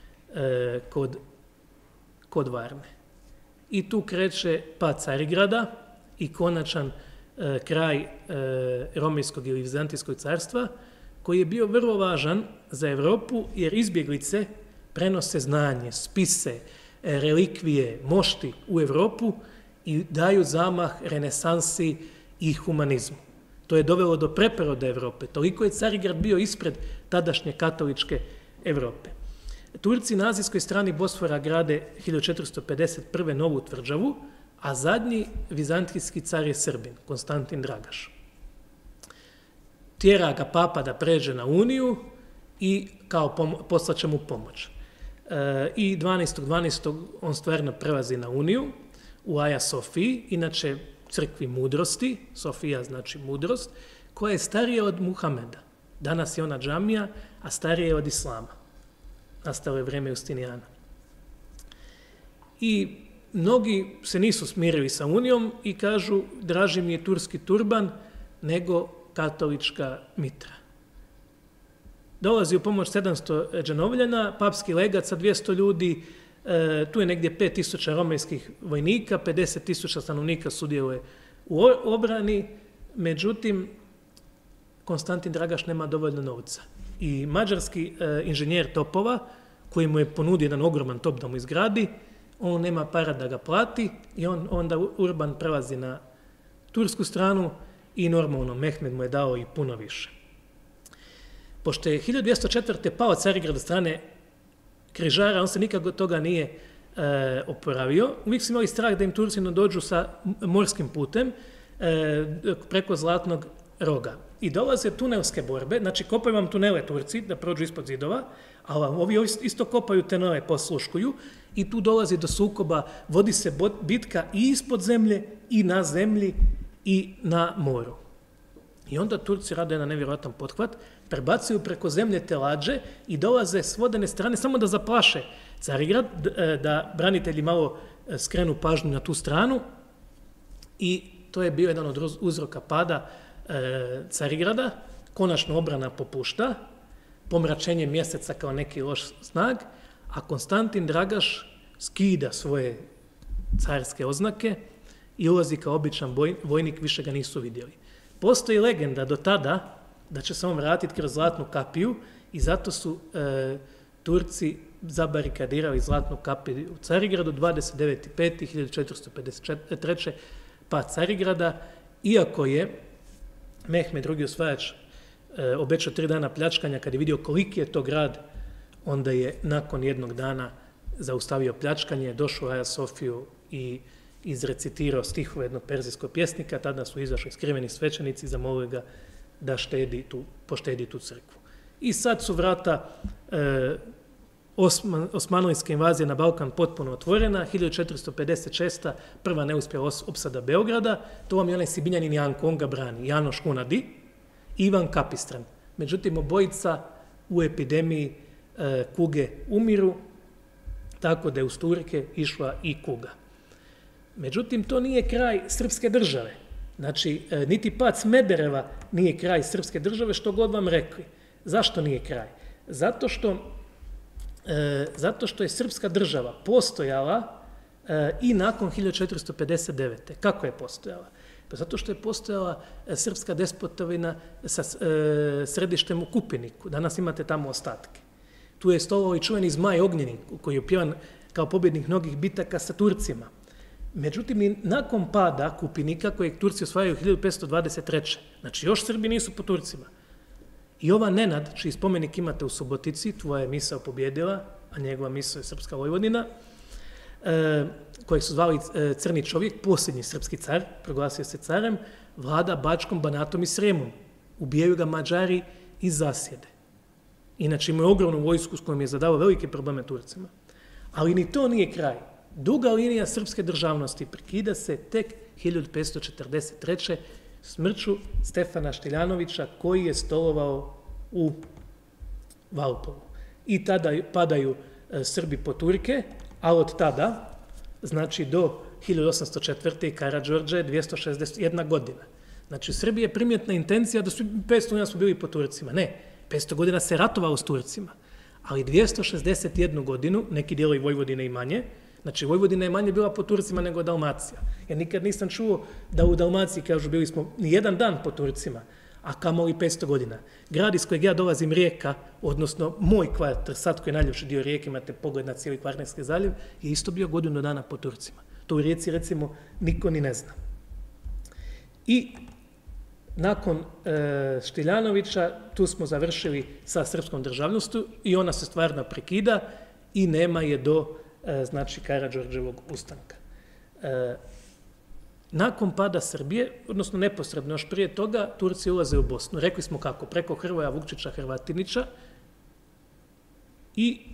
kod Varne. I tu kreće pad Carigrada i konačan kraj Romejskog ili Vizantijskog carstva, koji je bio vrlo važan za Evropu, jer izbjeglice prenose znanje, spise, relikvije, mošti u Evropu i daju zamah renesansi i humanizmu. To je dovelo do preporoda Evrope. Toliko je Carigrad bio ispred tadašnje katoličke Evrope. Turci na azijskoj strani Bosfora grade 1451. novu tvrđavu, a zadnji vizantijski car je Srbin, Konstantin Dragaš. tjera ga papa da pređe na Uniju i kao poslaće mu pomoć. I 12.12. on stvarno prelazi na Uniju u Aja Sofiji, inače crkvi mudrosti, Sofija znači mudrost, koja je starija od Muhameda. Danas je ona džamija, a starija je od Islama. Nastalo je vrijeme Justinijana. I mnogi se nisu smirili sa Unijom i kažu draži mi je turski turban nego katolička mitra. Dolazi u pomoć 700 džanovljana, papski legat sa 200 ljudi, tu je negdje 5000 romejskih vojnika, 50.000 stanovnika sudjeluje u obrani, međutim, Konstantin Dragaš nema dovoljno novca. I mađarski inženjer topova, koji mu je ponudio jedan ogroman top da mu izgradi, on nema para da ga plati i onda Urban prelazi na tursku stranu i normalno Mehmed mu je dao i puno više. Pošto je 1204. pao Carigrad od strane križara, on se nikako toga nije oporavio. Uvijek su imali strah da im Turci dođu sa morskim putem preko Zlatnog roga. I dolaze tunelske borbe, znači kopaju vam tunele Turci da prođu ispod zidova, a ovi isto kopaju tunele, posluškuju i tu dolazi do sukoba, vodi se bitka i ispod zemlje, i na zemlji, i na moru. I onda Turci rade jedan nevjerojatan pothvat, prebacuju preko zemlje telađe i dolaze s vodene strane samo da zaplaše Carigrad, da branitelji malo skrenu pažnju na tu stranu i to je bio jedan od uzroka pada Carigrada. Konačno obrana popušta, pomračenje mjeseca kao neki loš snag, a Konstantin Dragaš skida svoje carske oznake i ulazi kao običan vojnik, više ga nisu vidjeli. Postoji legenda do tada da će se on vratiti kroz Zlatnu kapiju i zato su Turci zabarikadirali Zlatnu kapiju u Carigradu 29.5.1453. pa Carigrada, iako je Mehmed II. Osvajač obećao 3 dana pljačkanja, kad je vidio koliki je to grad, onda je nakon jednog dana zaustavio pljačkanje, došao u Aja Sofiju i izrecitirao stihove jednog perzijskog pjesnika, tada su izašli skriveni svećenici i zamolili ga da poštedi tu crkvu. I sad su vrata osmanlijske invazije na Balkan potpuno otvorena, 1456. prva neuspjela opsada Beograda, to vam je onaj Sibinjanin Janko, on ga brani, Janoš Hunadi, Ivan Kapistran. Međutim, obojica u epidemiji kuge umiru, tako da je uz Turke išla i kuga. Međutim, to nije kraj srpske države. Znači, niti pad Smedereva nije kraj srpske države, što god vam rekli. Zašto nije kraj? Zato što je srpska država postojala i nakon 1459. Kako je postojala? Pa zato što je postojala srpska despotovina sa središtem u Kupiniku. Danas imate tamo ostatke. Tu je stolovao i čuveni Zmaj Ognjenik, koji je opjevan kao pobjednik mnogih bitaka sa Turcima. Međutim, i nakon pada Kupinika, kojeg Turci osvajaju 1523. Znači, još Srbi nisu po Turcima. I ova Nenad, čiji spomenik imate u Subotici, tvoja je misao pobjedila, a njegova misao je Srpska Vojvodina, kojeg su zvali Crni čovjek, posljednji srpski car, proglasio se carem, vlada Bačkom, Banatom i Sremom. Ubijaju ga Mađari iz zasjede. Inače, imaju ogromnu vojsku s kojom je zadao velike probleme Turcima. Ali ni to nije kraj. Duga linija srpske državnosti prekida se tek 1543. smrću Stefana Štiljanovića, koji je stolovao u Valpovu. I tada padaju Srbi po Turke, a od tada, znači do 1804. Karađorđe 261 godina. Znači, u Srbiji je primjetna intencija da su 500 godina su bili po Turcima. Ne, 500 godina se ratovalo s Turcima, ali 261 godinu, neki dijelovi Vojvodine i manje, znači Vojvodina je manje bila po Turcima nego Dalmacija. Ja nikad nisam čuo da u Dalmaciji, kažu, bili smo ni jedan dan po Turcima, a kamoli 500 godina. Grad iz kojeg ja dolazim, Rijeka, odnosno moj kvart, sad koji je najljepši dio Rijeke, imate pogled na cijeli Kvarnerski zaljev, je isto bio godinu dana po Turcima. To u Rijeci, recimo, niko ni ne zna. I nakon Štiljanovića, tu smo završili sa srpskom državnostu i ona se stvarno prekida i nema je do, znači, Karađorđevog ustanka. nakon pada Srbije, odnosno neposredno još prije toga, Turci ulaze u Bosnu. Rekli smo kako, preko Hrvoja Vukčića Hrvatinića i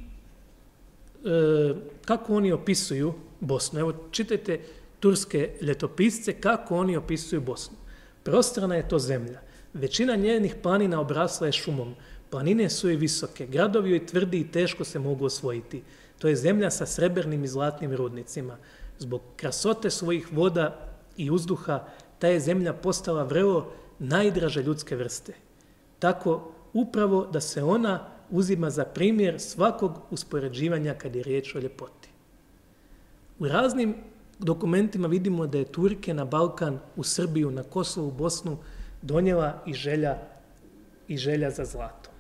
kako oni opisuju Bosnu. Evo, čitajte turske ljetopisce kako oni opisuju Bosnu. Prostrana je to zemlja. Većina njenih planina obrasla je šumom. Planine su i visoke. Gradovi joj tvrdi i teško se mogu osvojiti. To je zemlja sa srebrnim i zlatnim rudnicima. Zbog krasote svojih voda i uzduha, ta je zemlja postala vrelo najdraže ljudske vrste. Tako upravo da se ona uzima za primjer svakog uspoređivanja kad je riječ o ljepoti. U raznim dokumentima vidimo da je Turke na Balkan, u Srbiju, na Kosovo, u Bosnu donijela i želja za zlatom.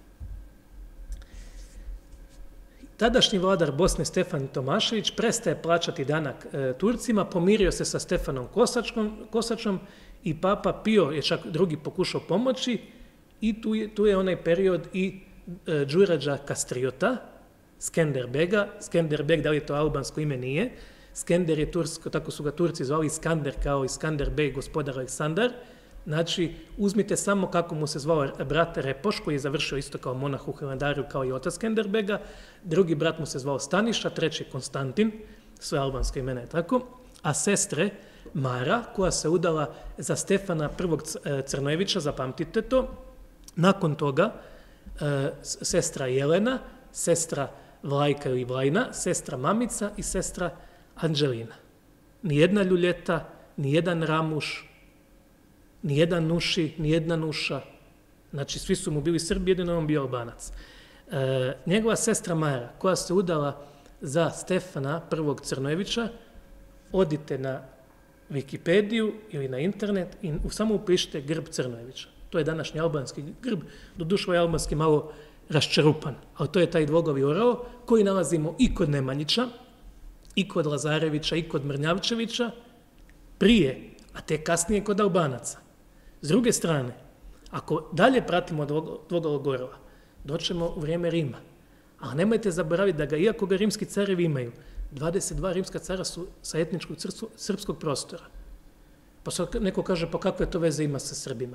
Tadašnji vladar Bosne Stefan Tomašević prestaje plaćati danak Turcima, pomirio se sa Stefanom Kosačom i Papa Pio je čak drugi pokušao pomoći i tu je onaj period i Đurađa Kastriota, Skenderbega. Skenderbeg, da li je to albansko ime, nije. Skender je tursko, tako su ga Turci zvali Skander, kao i Skanderbeg, gospodar Aleksandar. Znači, uzmite samo kako mu se zvao brat Repoš, koji je završio isto kao monah u Hilandariju, kao i otac Skenderbega. Drugi brat mu se zvao Staniša, treći Konstantin, sve albanske imena je tako. A sestre Mara, koja se udala za Stefana I. Crnojevića, zapamtite to. Nakon toga, sestra Jelena, sestra Vlajka ili Vlajna, sestra Mamica i sestra Anđelina. Nijedna Ljuljeta, nijedan Ramuš, nijedan Nuši, nijedna Nuša. Znači, svi su mu bili Srbi, jedino on bio Albanac. Njegova sestra Mara, koja se udala za Stefana I. Crnojevića, odite na Wikipediju ili na internet i samo upišite grb Crnojevića. To je današnji albanski grb, doduše je albanski malo raščerupan, ali to je taj dvogovi orao koji nalazimo i kod Nemanjića, i kod Lazarevića, i kod Mrnjavčevića, prije, a te kasnije kod Albanaca. S druge strane, ako dalje pratimo dvogovog orava, doćemo u vrijeme Rima. A nemojte zaboraviti da ga, iako ga rimski carevi imaju, 22 rimska cara su sa etničkog srpskog prostora. Pa sad neko kaže, pa kakve to veze ima sa Srbima?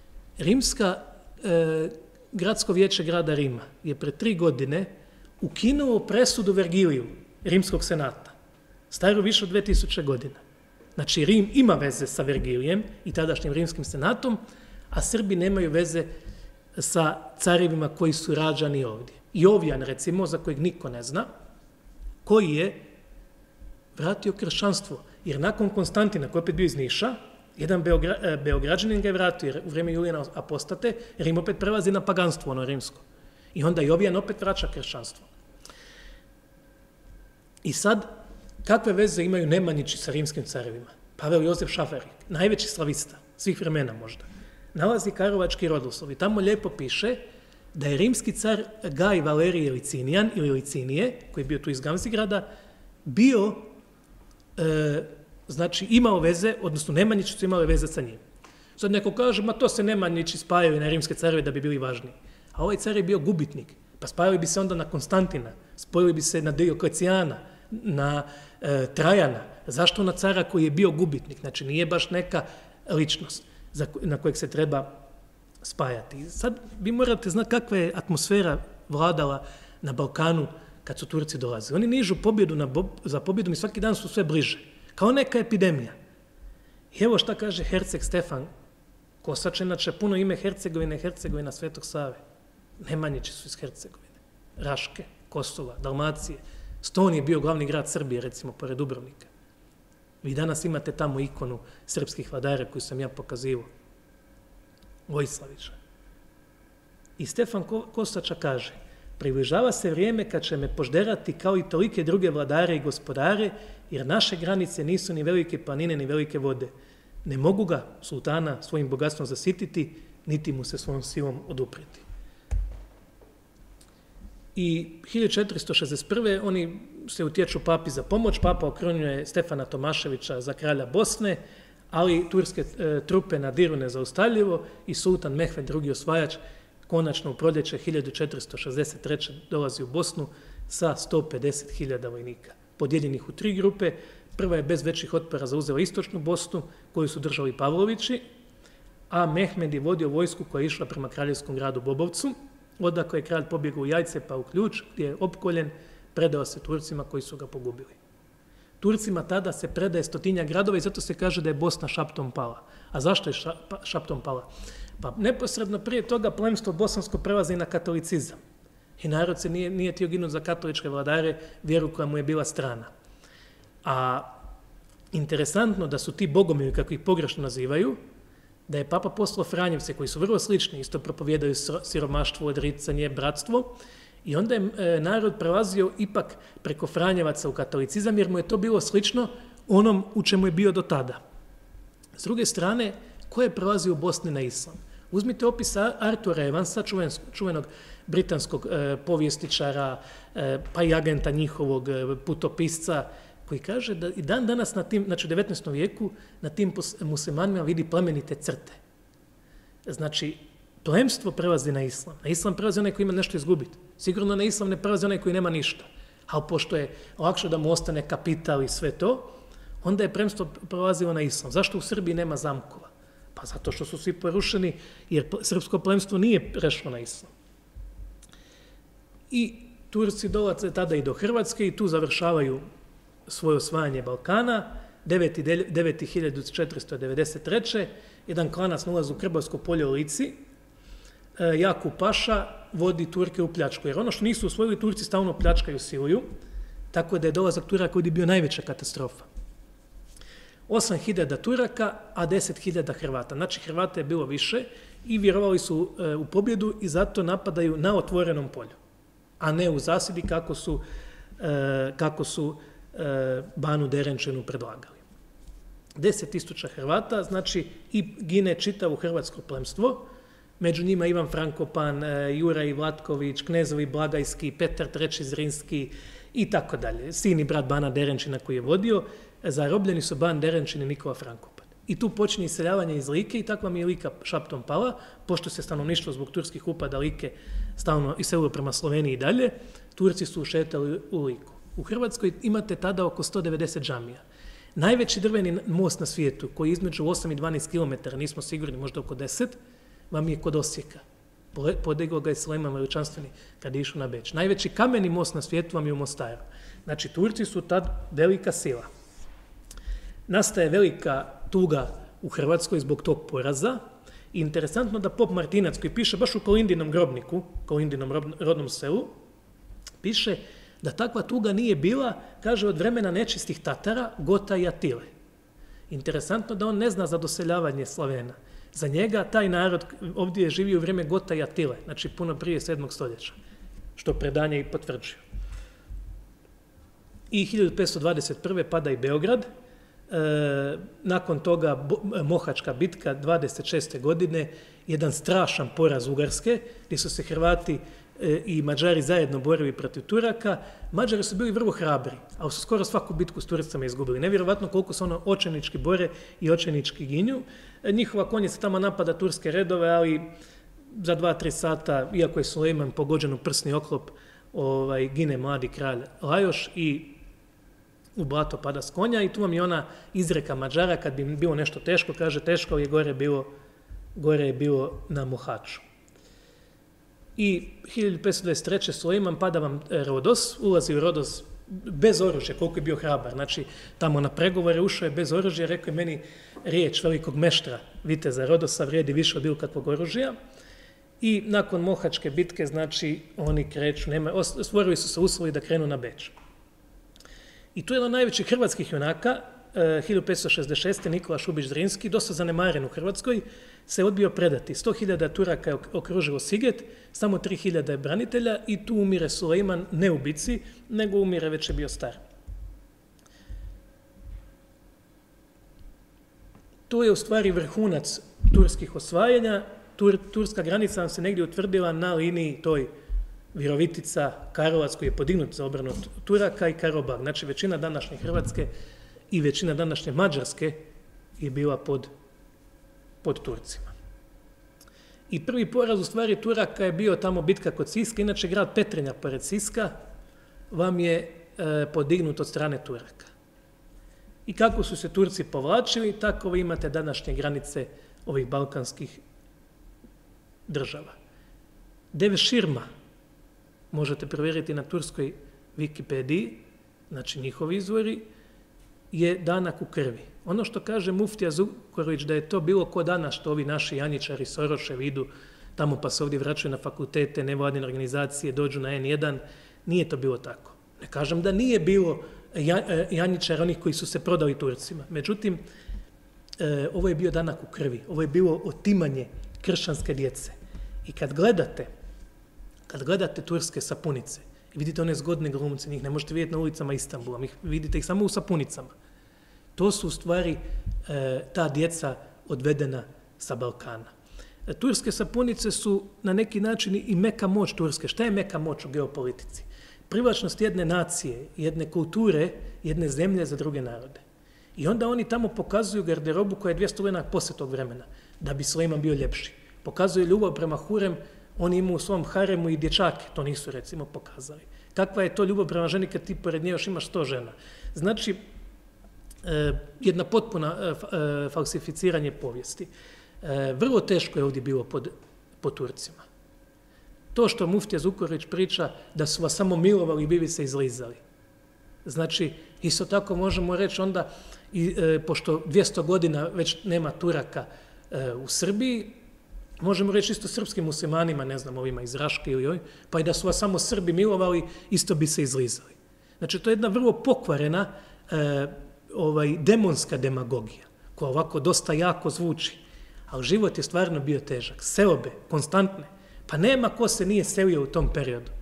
Gradsko vijeće grada Rima je pre 3 godine ukinuo presudu Vergiliju Rimskog senata, staru više od 2000 godina. Znači, Rim ima veze sa Vergilijem i tadašnjim rimskim senatom, a Srbi nemaju veze sa carevima koji su rađani ovdje. Jovijan, recimo, za kojeg niko ne zna, koji je vratio kršćanstvo. Jer nakon Konstantina, koji je opet bio iz Niša, jedan Beograđanin ga je vratio, jer u vrijeme Julijana apostate, Rim opet prelazi na paganstvo, ono rimsko. I onda Jovijan opet vraća kršćanstvo. I sad, kakve veze imaju Nemanjići sa rimskim carevima? Pavel Jozef Šafarik, najveći slavista, svih vremena možda, nalazi Karlovački rodoslov i tamo lijepo piše da je rimski car Gaj Valerije Licinijan ili Licinije, koji je bio tu iz Gamzigrada, bio, znači imao veze, odnosno Nemanjići su imali veze sa njim. Sad neko kaže, ma to se Nemanjići spajaju na rimske careve da bi bili važniji. A ovaj car je bio gubitnik, pa spajali bi se onda na Konstantina, spojili bi se na Dioklecijana, na Trajana. Zašto na cara koji je bio gubitnik? Znači nije baš neka ličnost na kojeg se treba spajati. Sad vi morate znati kakva je atmosfera vladala na Balkanu kad su Turci dolazili. Oni nižu pobjedu za pobjedom i svaki dan su sve bliže. Kao neka epidemija. I evo šta kaže herceg Stefan Kosač, inače puno ime Hercegovina Svetog Save. Nemanjići su iz Hercegovine, Raške, Kosova, Dalmacije. Ston je bio glavni grad Srbije, recimo, pored Dubrovnika. Vi danas imate tamo ikonu srpskih vladara koju sam ja pokazivao. Vojislavića. I Stefan Kosača kaže, približava se vrijeme kad će me požderati kao i tolike druge vladare i gospodare, jer naše granice nisu ni velike planine, ni velike vode. Ne mogu ga, sultana, svojim bogatstvom zasititi, niti mu se svojom silom odupreti. I 1461. oni se utječu papi za pomoć, papa okronjuje Stefana Tomaševića za kralja Bosne, ali turske trupe nadiru nezaustavljivo i sultan Mehmed II. Osvajač konačno u proljeće 1463. dolazi u Bosnu sa 150.000 vojnika, podijeljenih u 3 grupe. prva je bez većih otpora zauzela istočnu Bosnu, koju su držali Pavlovići, a Mehmed je vodio vojsku koja je išla prema kraljevskom gradu Bobovcu, odakle je kralj pobjegao u Jajce pa u Ključ, gdje je opkoljen, predao se Turcima koji su ga pogubili. Turcima tada se predaje 100 gradova i zato se kaže da je Bosna šaptom pala. A zašto je šaptom pala? Pa neposredno prije toga plemstvo bosansko prelazi na katolicizam. I narod se nije htio ginuti za katoličke vladare, vjeru koja mu je bila strana. A interesantno da su ti bogomili, kako ih pogrešno nazivaju, da je papa poslao Franjevce, koji su vrlo slični, isto propovijedaju siromaštvo, odricanje, bratstvo, i onda je narod prelazio ipak preko Franjevaca u katolicizam, jer mu je to bilo slično onom u čemu je bio do tada. S druge strane, ko je prelazio u Bosni na islam? Uzmite opis Artura Evansa, čuvenog britanskog povijestičara, pa i agenta njihovog, putopisca, koji kaže da i dan danas na tim, znači u 19. vijeku, na tim muslimanima vidi plemenite crte. Znači, plemstvo prelazi na islam. Na islam prelazi onaj koji ima nešto izgubiti. Sigurno na islam ne prelazi onaj koji nema ništa. Ali pošto je lakše da mu ostane kapital i sve to, onda je plemstvo prelazilo na islam. Zašto u Srbiji nema zamkova? Pa zato što su svi porušeni, jer srpsko plemstvo nije prešlo na islam. I Turci dolaze tada i do Hrvatske i tu završavaju svoje osvajanje Balkana. 9.1493. jedan klanac nalazi u Krbavsko polje u Lici. Jakub Paša vodi Turke u pljačku, jer ono što nisu usvojili Turci stalno pljačkaju, siluju, tako da je dolazak Turaka ovdje bio najveća katastrofa. 8.000 Turaka, a 10.000 Hrvata. Znači, Hrvata je bilo više i vjerovali su u pobjedu i zato napadaju na otvorenom polju, a ne u zasidi kako su Banu Derenčinu predlagali. 10.000 Hrvata, znači i gine čitavo hrvatsko plemstvo, među njima Ivan Frankopan, Juraj Vlatković, knezovi Blagajski, Petar III. Zrinski i tako dalje. Sin i brat Bana Derenčina koji je vodio, zarobljeni su Ban Derenčin i Nikola Frankopan. I tu počinje iseljavanje iz Like i takva mi je Lika šaptom pala, pošto se stanovništvo zbog turskih upada Like stalno iselilo prema Sloveniji i dalje, Turci su ušetali u Liku. U Hrvatskoj imate tada oko 190 džamija. Najveći drveni most na svijetu, koji je između 8 i 12 km, nismo sigurni, možda oko 10, vam je kod Osijeka. Podigao ga je Sulejman Veličanstveni kada je išao na Beč. Najveći kameni most na svijetu vam je u Mostaru. Znači, Turci su tad velika sila. Nastaje velika tuga u Hrvatskoj zbog tog poraza. I interesantno da pop Martinac, koji piše baš u Kolindinom grobniku, Kolindinom rodnom selu, piše da takva tuga nije bila, kaže, od vremena nečistih Tatara, Gota i Atile. Interesantno da on ne zna za doseljavanje Slavena. Za njega taj narod ovdje je živio u vrijeme Gota i Atile, znači puno prije 7. stoljeća, što predanje i potvrđuje. I 1521. pada i Beograd, nakon toga Mohačka bitka 26. godine, jedan strašan poraz Ugarske, gdje su se Hrvati i Mađari zajedno borili protiv Turaka. Mađari su bili vrlo hrabri, ali su skoro svaku bitku s Turcima izgubili. Nevjerovatno koliko se ono očajnički bore i očajnički ginju. Njihova konjica tamo napada turske redove, ali za 2-3 sata, iako je Sulejman pogođen u prsni oklop, gine mladi kralj Lajoš i u blato pada s konja. I tu vam je ona izreka Mađara, kad bi bilo nešto teško, kaže teško je gore je bilo na Mohaču. I 1523. Sulejman pada vam Rodos, ulazi u Rodos bez oružja, koliko je bio hrabar. Znači, tamo na pregovore ušao je bez oružja, rekao je meni riječ velikog meštra, viteza Rodosa, vrijedi više od bilo kakvog oružja. I nakon Mohačke bitke, znači, oni kreću, stvorili su se uslovi da krenu na Beč. I tu je jedan od najvećih hrvatskih junaka, 1566. Nikola Šubić Zrinski, dosta zanemaren u Hrvatskoj, se odbio predati. 100.000 Turaka je okružilo Siget, samo 3.000 je branitelja i tu umire Sulejman ne u bici, nego umire, već je bio star. To je u stvari vrhunac turskih osvajanja. Turska granica nam se negdje utvrdila na liniji toj Virovitica, Karlovac, koji je podignut za obranu Turaka, i Karobag. Znači, većina današnje Hrvatske i većina današnje Mađarske je bila pod Turcima. I prvi poraz u stvari Turaka je bio tamo bitka kod Siska, inače grad Petrinja pored Siska vam je podignut od strane Turaka. I kako su se Turci povlačili, tako vi imate današnje granice ovih balkanskih država. Deveširma, možete provjeriti na turskoj Wikipediji, znači njihovi izvori, je danak u krvi. Ono što kaže muftija Zukorović da je to bilo ko danas što ovi naši janjičari Soroševi idu tamo pa se ovdje vraćaju na fakultete, nevladine organizacije, dođu na N1, nije to bilo tako. Ne kažem da nije bilo janjičara onih koji su se prodali Turcima. Međutim, ovo je bio danak u krvi, ovo je bilo otimanje kršćanske djece. I kad gledate turske sapunice, vidite one zgodne glumce, njih ne možete vidjeti na ulicama Istanbula, vidite ih samo u sapunicama. To su u stvari ta djeca odvedena sa Balkana. Turske sapunice su na neki način i meka moć Turske. Šta je meka moć u geopolitici? Privlačnost jedne nacije, jedne kulture, jedne zemlje za druge narode. I onda oni tamo pokazuju garderobu koja je 200 godina poslije tog vremena, da bi Sulejman bio ljepši. Pokazuju ljubav prema Hurem, oni imaju u svom haremu i dječake, to nisu recimo pokazali. Kakva je to ljubav prema ženi kad ti pored nje još imaš 100 žena? Znači, jedna potpuna falsificiranje povijesti. Vrlo teško je ovdje bilo pod Turcima. To što muftija Zukorić priča da su vas samo milovali i bi se izlizali. Znači, isto tako možemo reći onda, pošto 200 godina već nema Turaka u Srbiji, možemo reći isto srpskim muslimanima, ne znam, ovima iz Raške ili ovim, pa i da su vas samo Srbi milovali, isto bi se izlizali. Znači, to je jedna vrlo pokvarena demonska demagogija, koja ovako dosta jako zvuči. Ali život je stvarno bio težak. Seobe, konstantne. Pa nema ko se nije selio u tom periodu.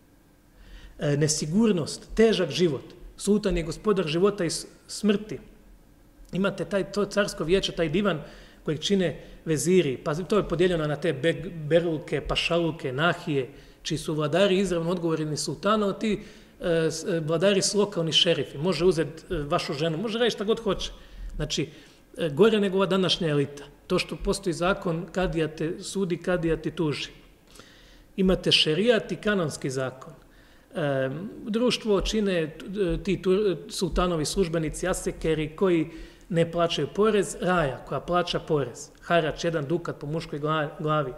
Nesigurnost, težak život. Sultan je gospodar života i smrti. Imate to carsko vijeće, taj divan kojeg čine veziri. Pa to je podijeljeno na te berluke, pašaluke, nahije, čiji su vladari izravno odgovorni sultanu, a ti vladari su lokalni šerifi. Može uzeti vašu ženu, može raditi šta god hoće. Znači, gore nego ova današnja elita. To što postoji zakon, kadija te sudi, kadija ti tuži. Imate šerijat i kanonski zakon. Društvo čine ti sultanovi službenici, asekeri koji ne plaćaju porez, raja koja plaća porez, harač, 1 dukat po muškoj glavi.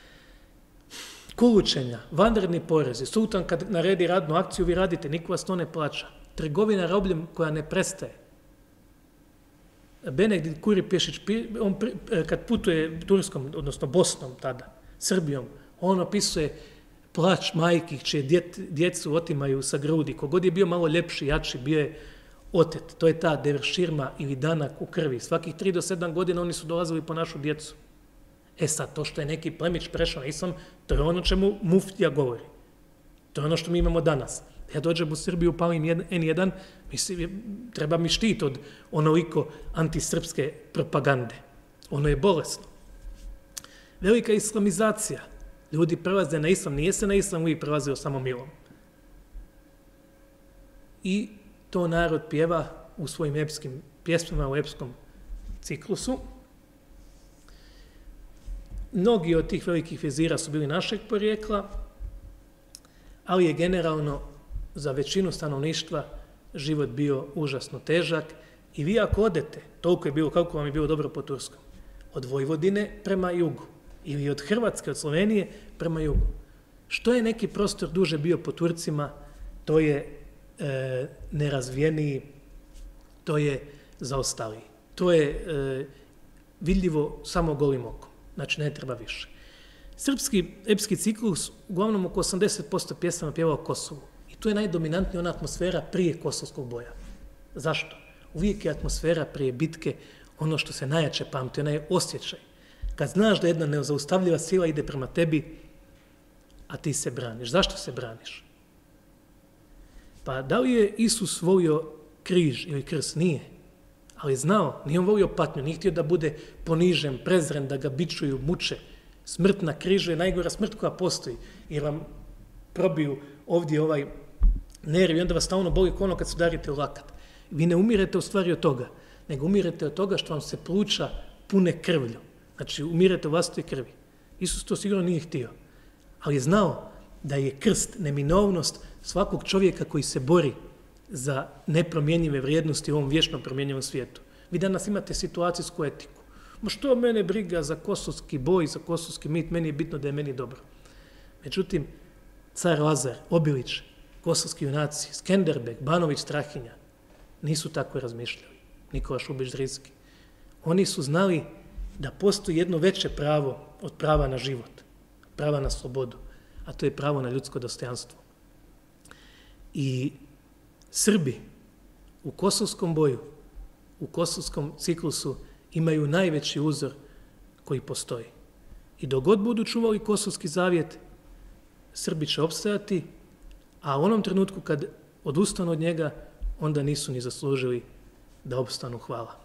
Kulučenja, vanredni porezi, sultan kad naredi radnu akciju, vi radite, niko vas to ne plaća. Trgovina robljem koja ne prestaje. Benedikt Kuripešić, on kad putuje Turskom, odnosno Bosnom tada, Srbijom, on opisuje plać majki čije djecu otimaju sa grudi. Kogod je bio malo ljepši, jači, bio je otet. To je ta deveširma ili danak u krvi. Svakih 3 do 7 godina oni su dolazili po našu djecu. Sad, to što je neki plemić prešao na islam, to je ono čemu muftija govori. To je ono što mi imamo danas. Ja dođem u Srbiju, palim N1, treba mi štit od onoliko antisrpske propagande. Ono je bolesno. Velika islamizacija. Ljudi prelaze na islam, nije se na islam uvijek prelazio samo milom. I to narod pjeva u svojim epskim pjesmama, u epskom ciklusu. Mnogi od tih velikih vezira su bili našeg porijekla, ali je generalno za većinu stanovništva život bio užasno težak i vi ako odete, toliko je bilo, kako vam je bilo dobro po Turskom, od Vojvodine prema jugu ili od Hrvatske, od Slovenije prema jugu. Što je neki prostor duže bio po Turcima, to je nerazvijeniji, to je zaostaliji. To je vidljivo samo golim okom. Znači, ne treba više. Srpski epski ciklus uglavnom oko 80% pjesama pjeva o Kosovu. I tu je najdominantnija ona atmosfera prije kosovskog boja. Zašto? Uvijek je atmosfera prije bitke ono što se najjače pamti, onaj osjećaj. Kad znaš da jedna nezaustavljiva sila ide prema tebi, a ti se braniš. Zašto se braniš? Pa da li je Isus volio križ ili krst? Nije. Ali znao, nije on volio patnju, nije htio da bude ponižen, prezren, da ga bičuju, muče. Smrt na križu je najgora smrt koja postoji, jer vam probiju ovdje ovaj nerv i onda vas stalno boli ono kad se udarite u lakat. Vi ne umirete u stvari od toga, nego umirete od toga što vam se pluća pune krvlju. Znači, umirete u vlastitoj krvi. Isus to sigurno nije htio, ali je znao da je krst neminovnost svakog čovjeka koji se bori za nepromjenjive vrijednosti u ovom vječno promjenjivom svijetu. Vi danas imate situacijsku etiku. Ma što mene briga za kosovski boj, za kosovski mit, meni je bitno da je meni dobro. Međutim, car Lazar, Obilić, kosovski junaci, Skenderbeg, Banović Strahinja nisu tako razmišljali. Nikola Šubić Zrinski. Oni su znali da postoji jedno veće pravo od prava na život, prava na slobodu, a to je pravo na ljudsko dostojanstvo. I Srbi u kosovskom boju, u kosovskom ciklusu imaju najveći uzor koji postoji. I dok god budu čuvali kosovski zavjet, Srbi će opstajati, a u onom trenutku kad odustanu od njega, onda nisu ni zaslužili da opstanu. Hvala.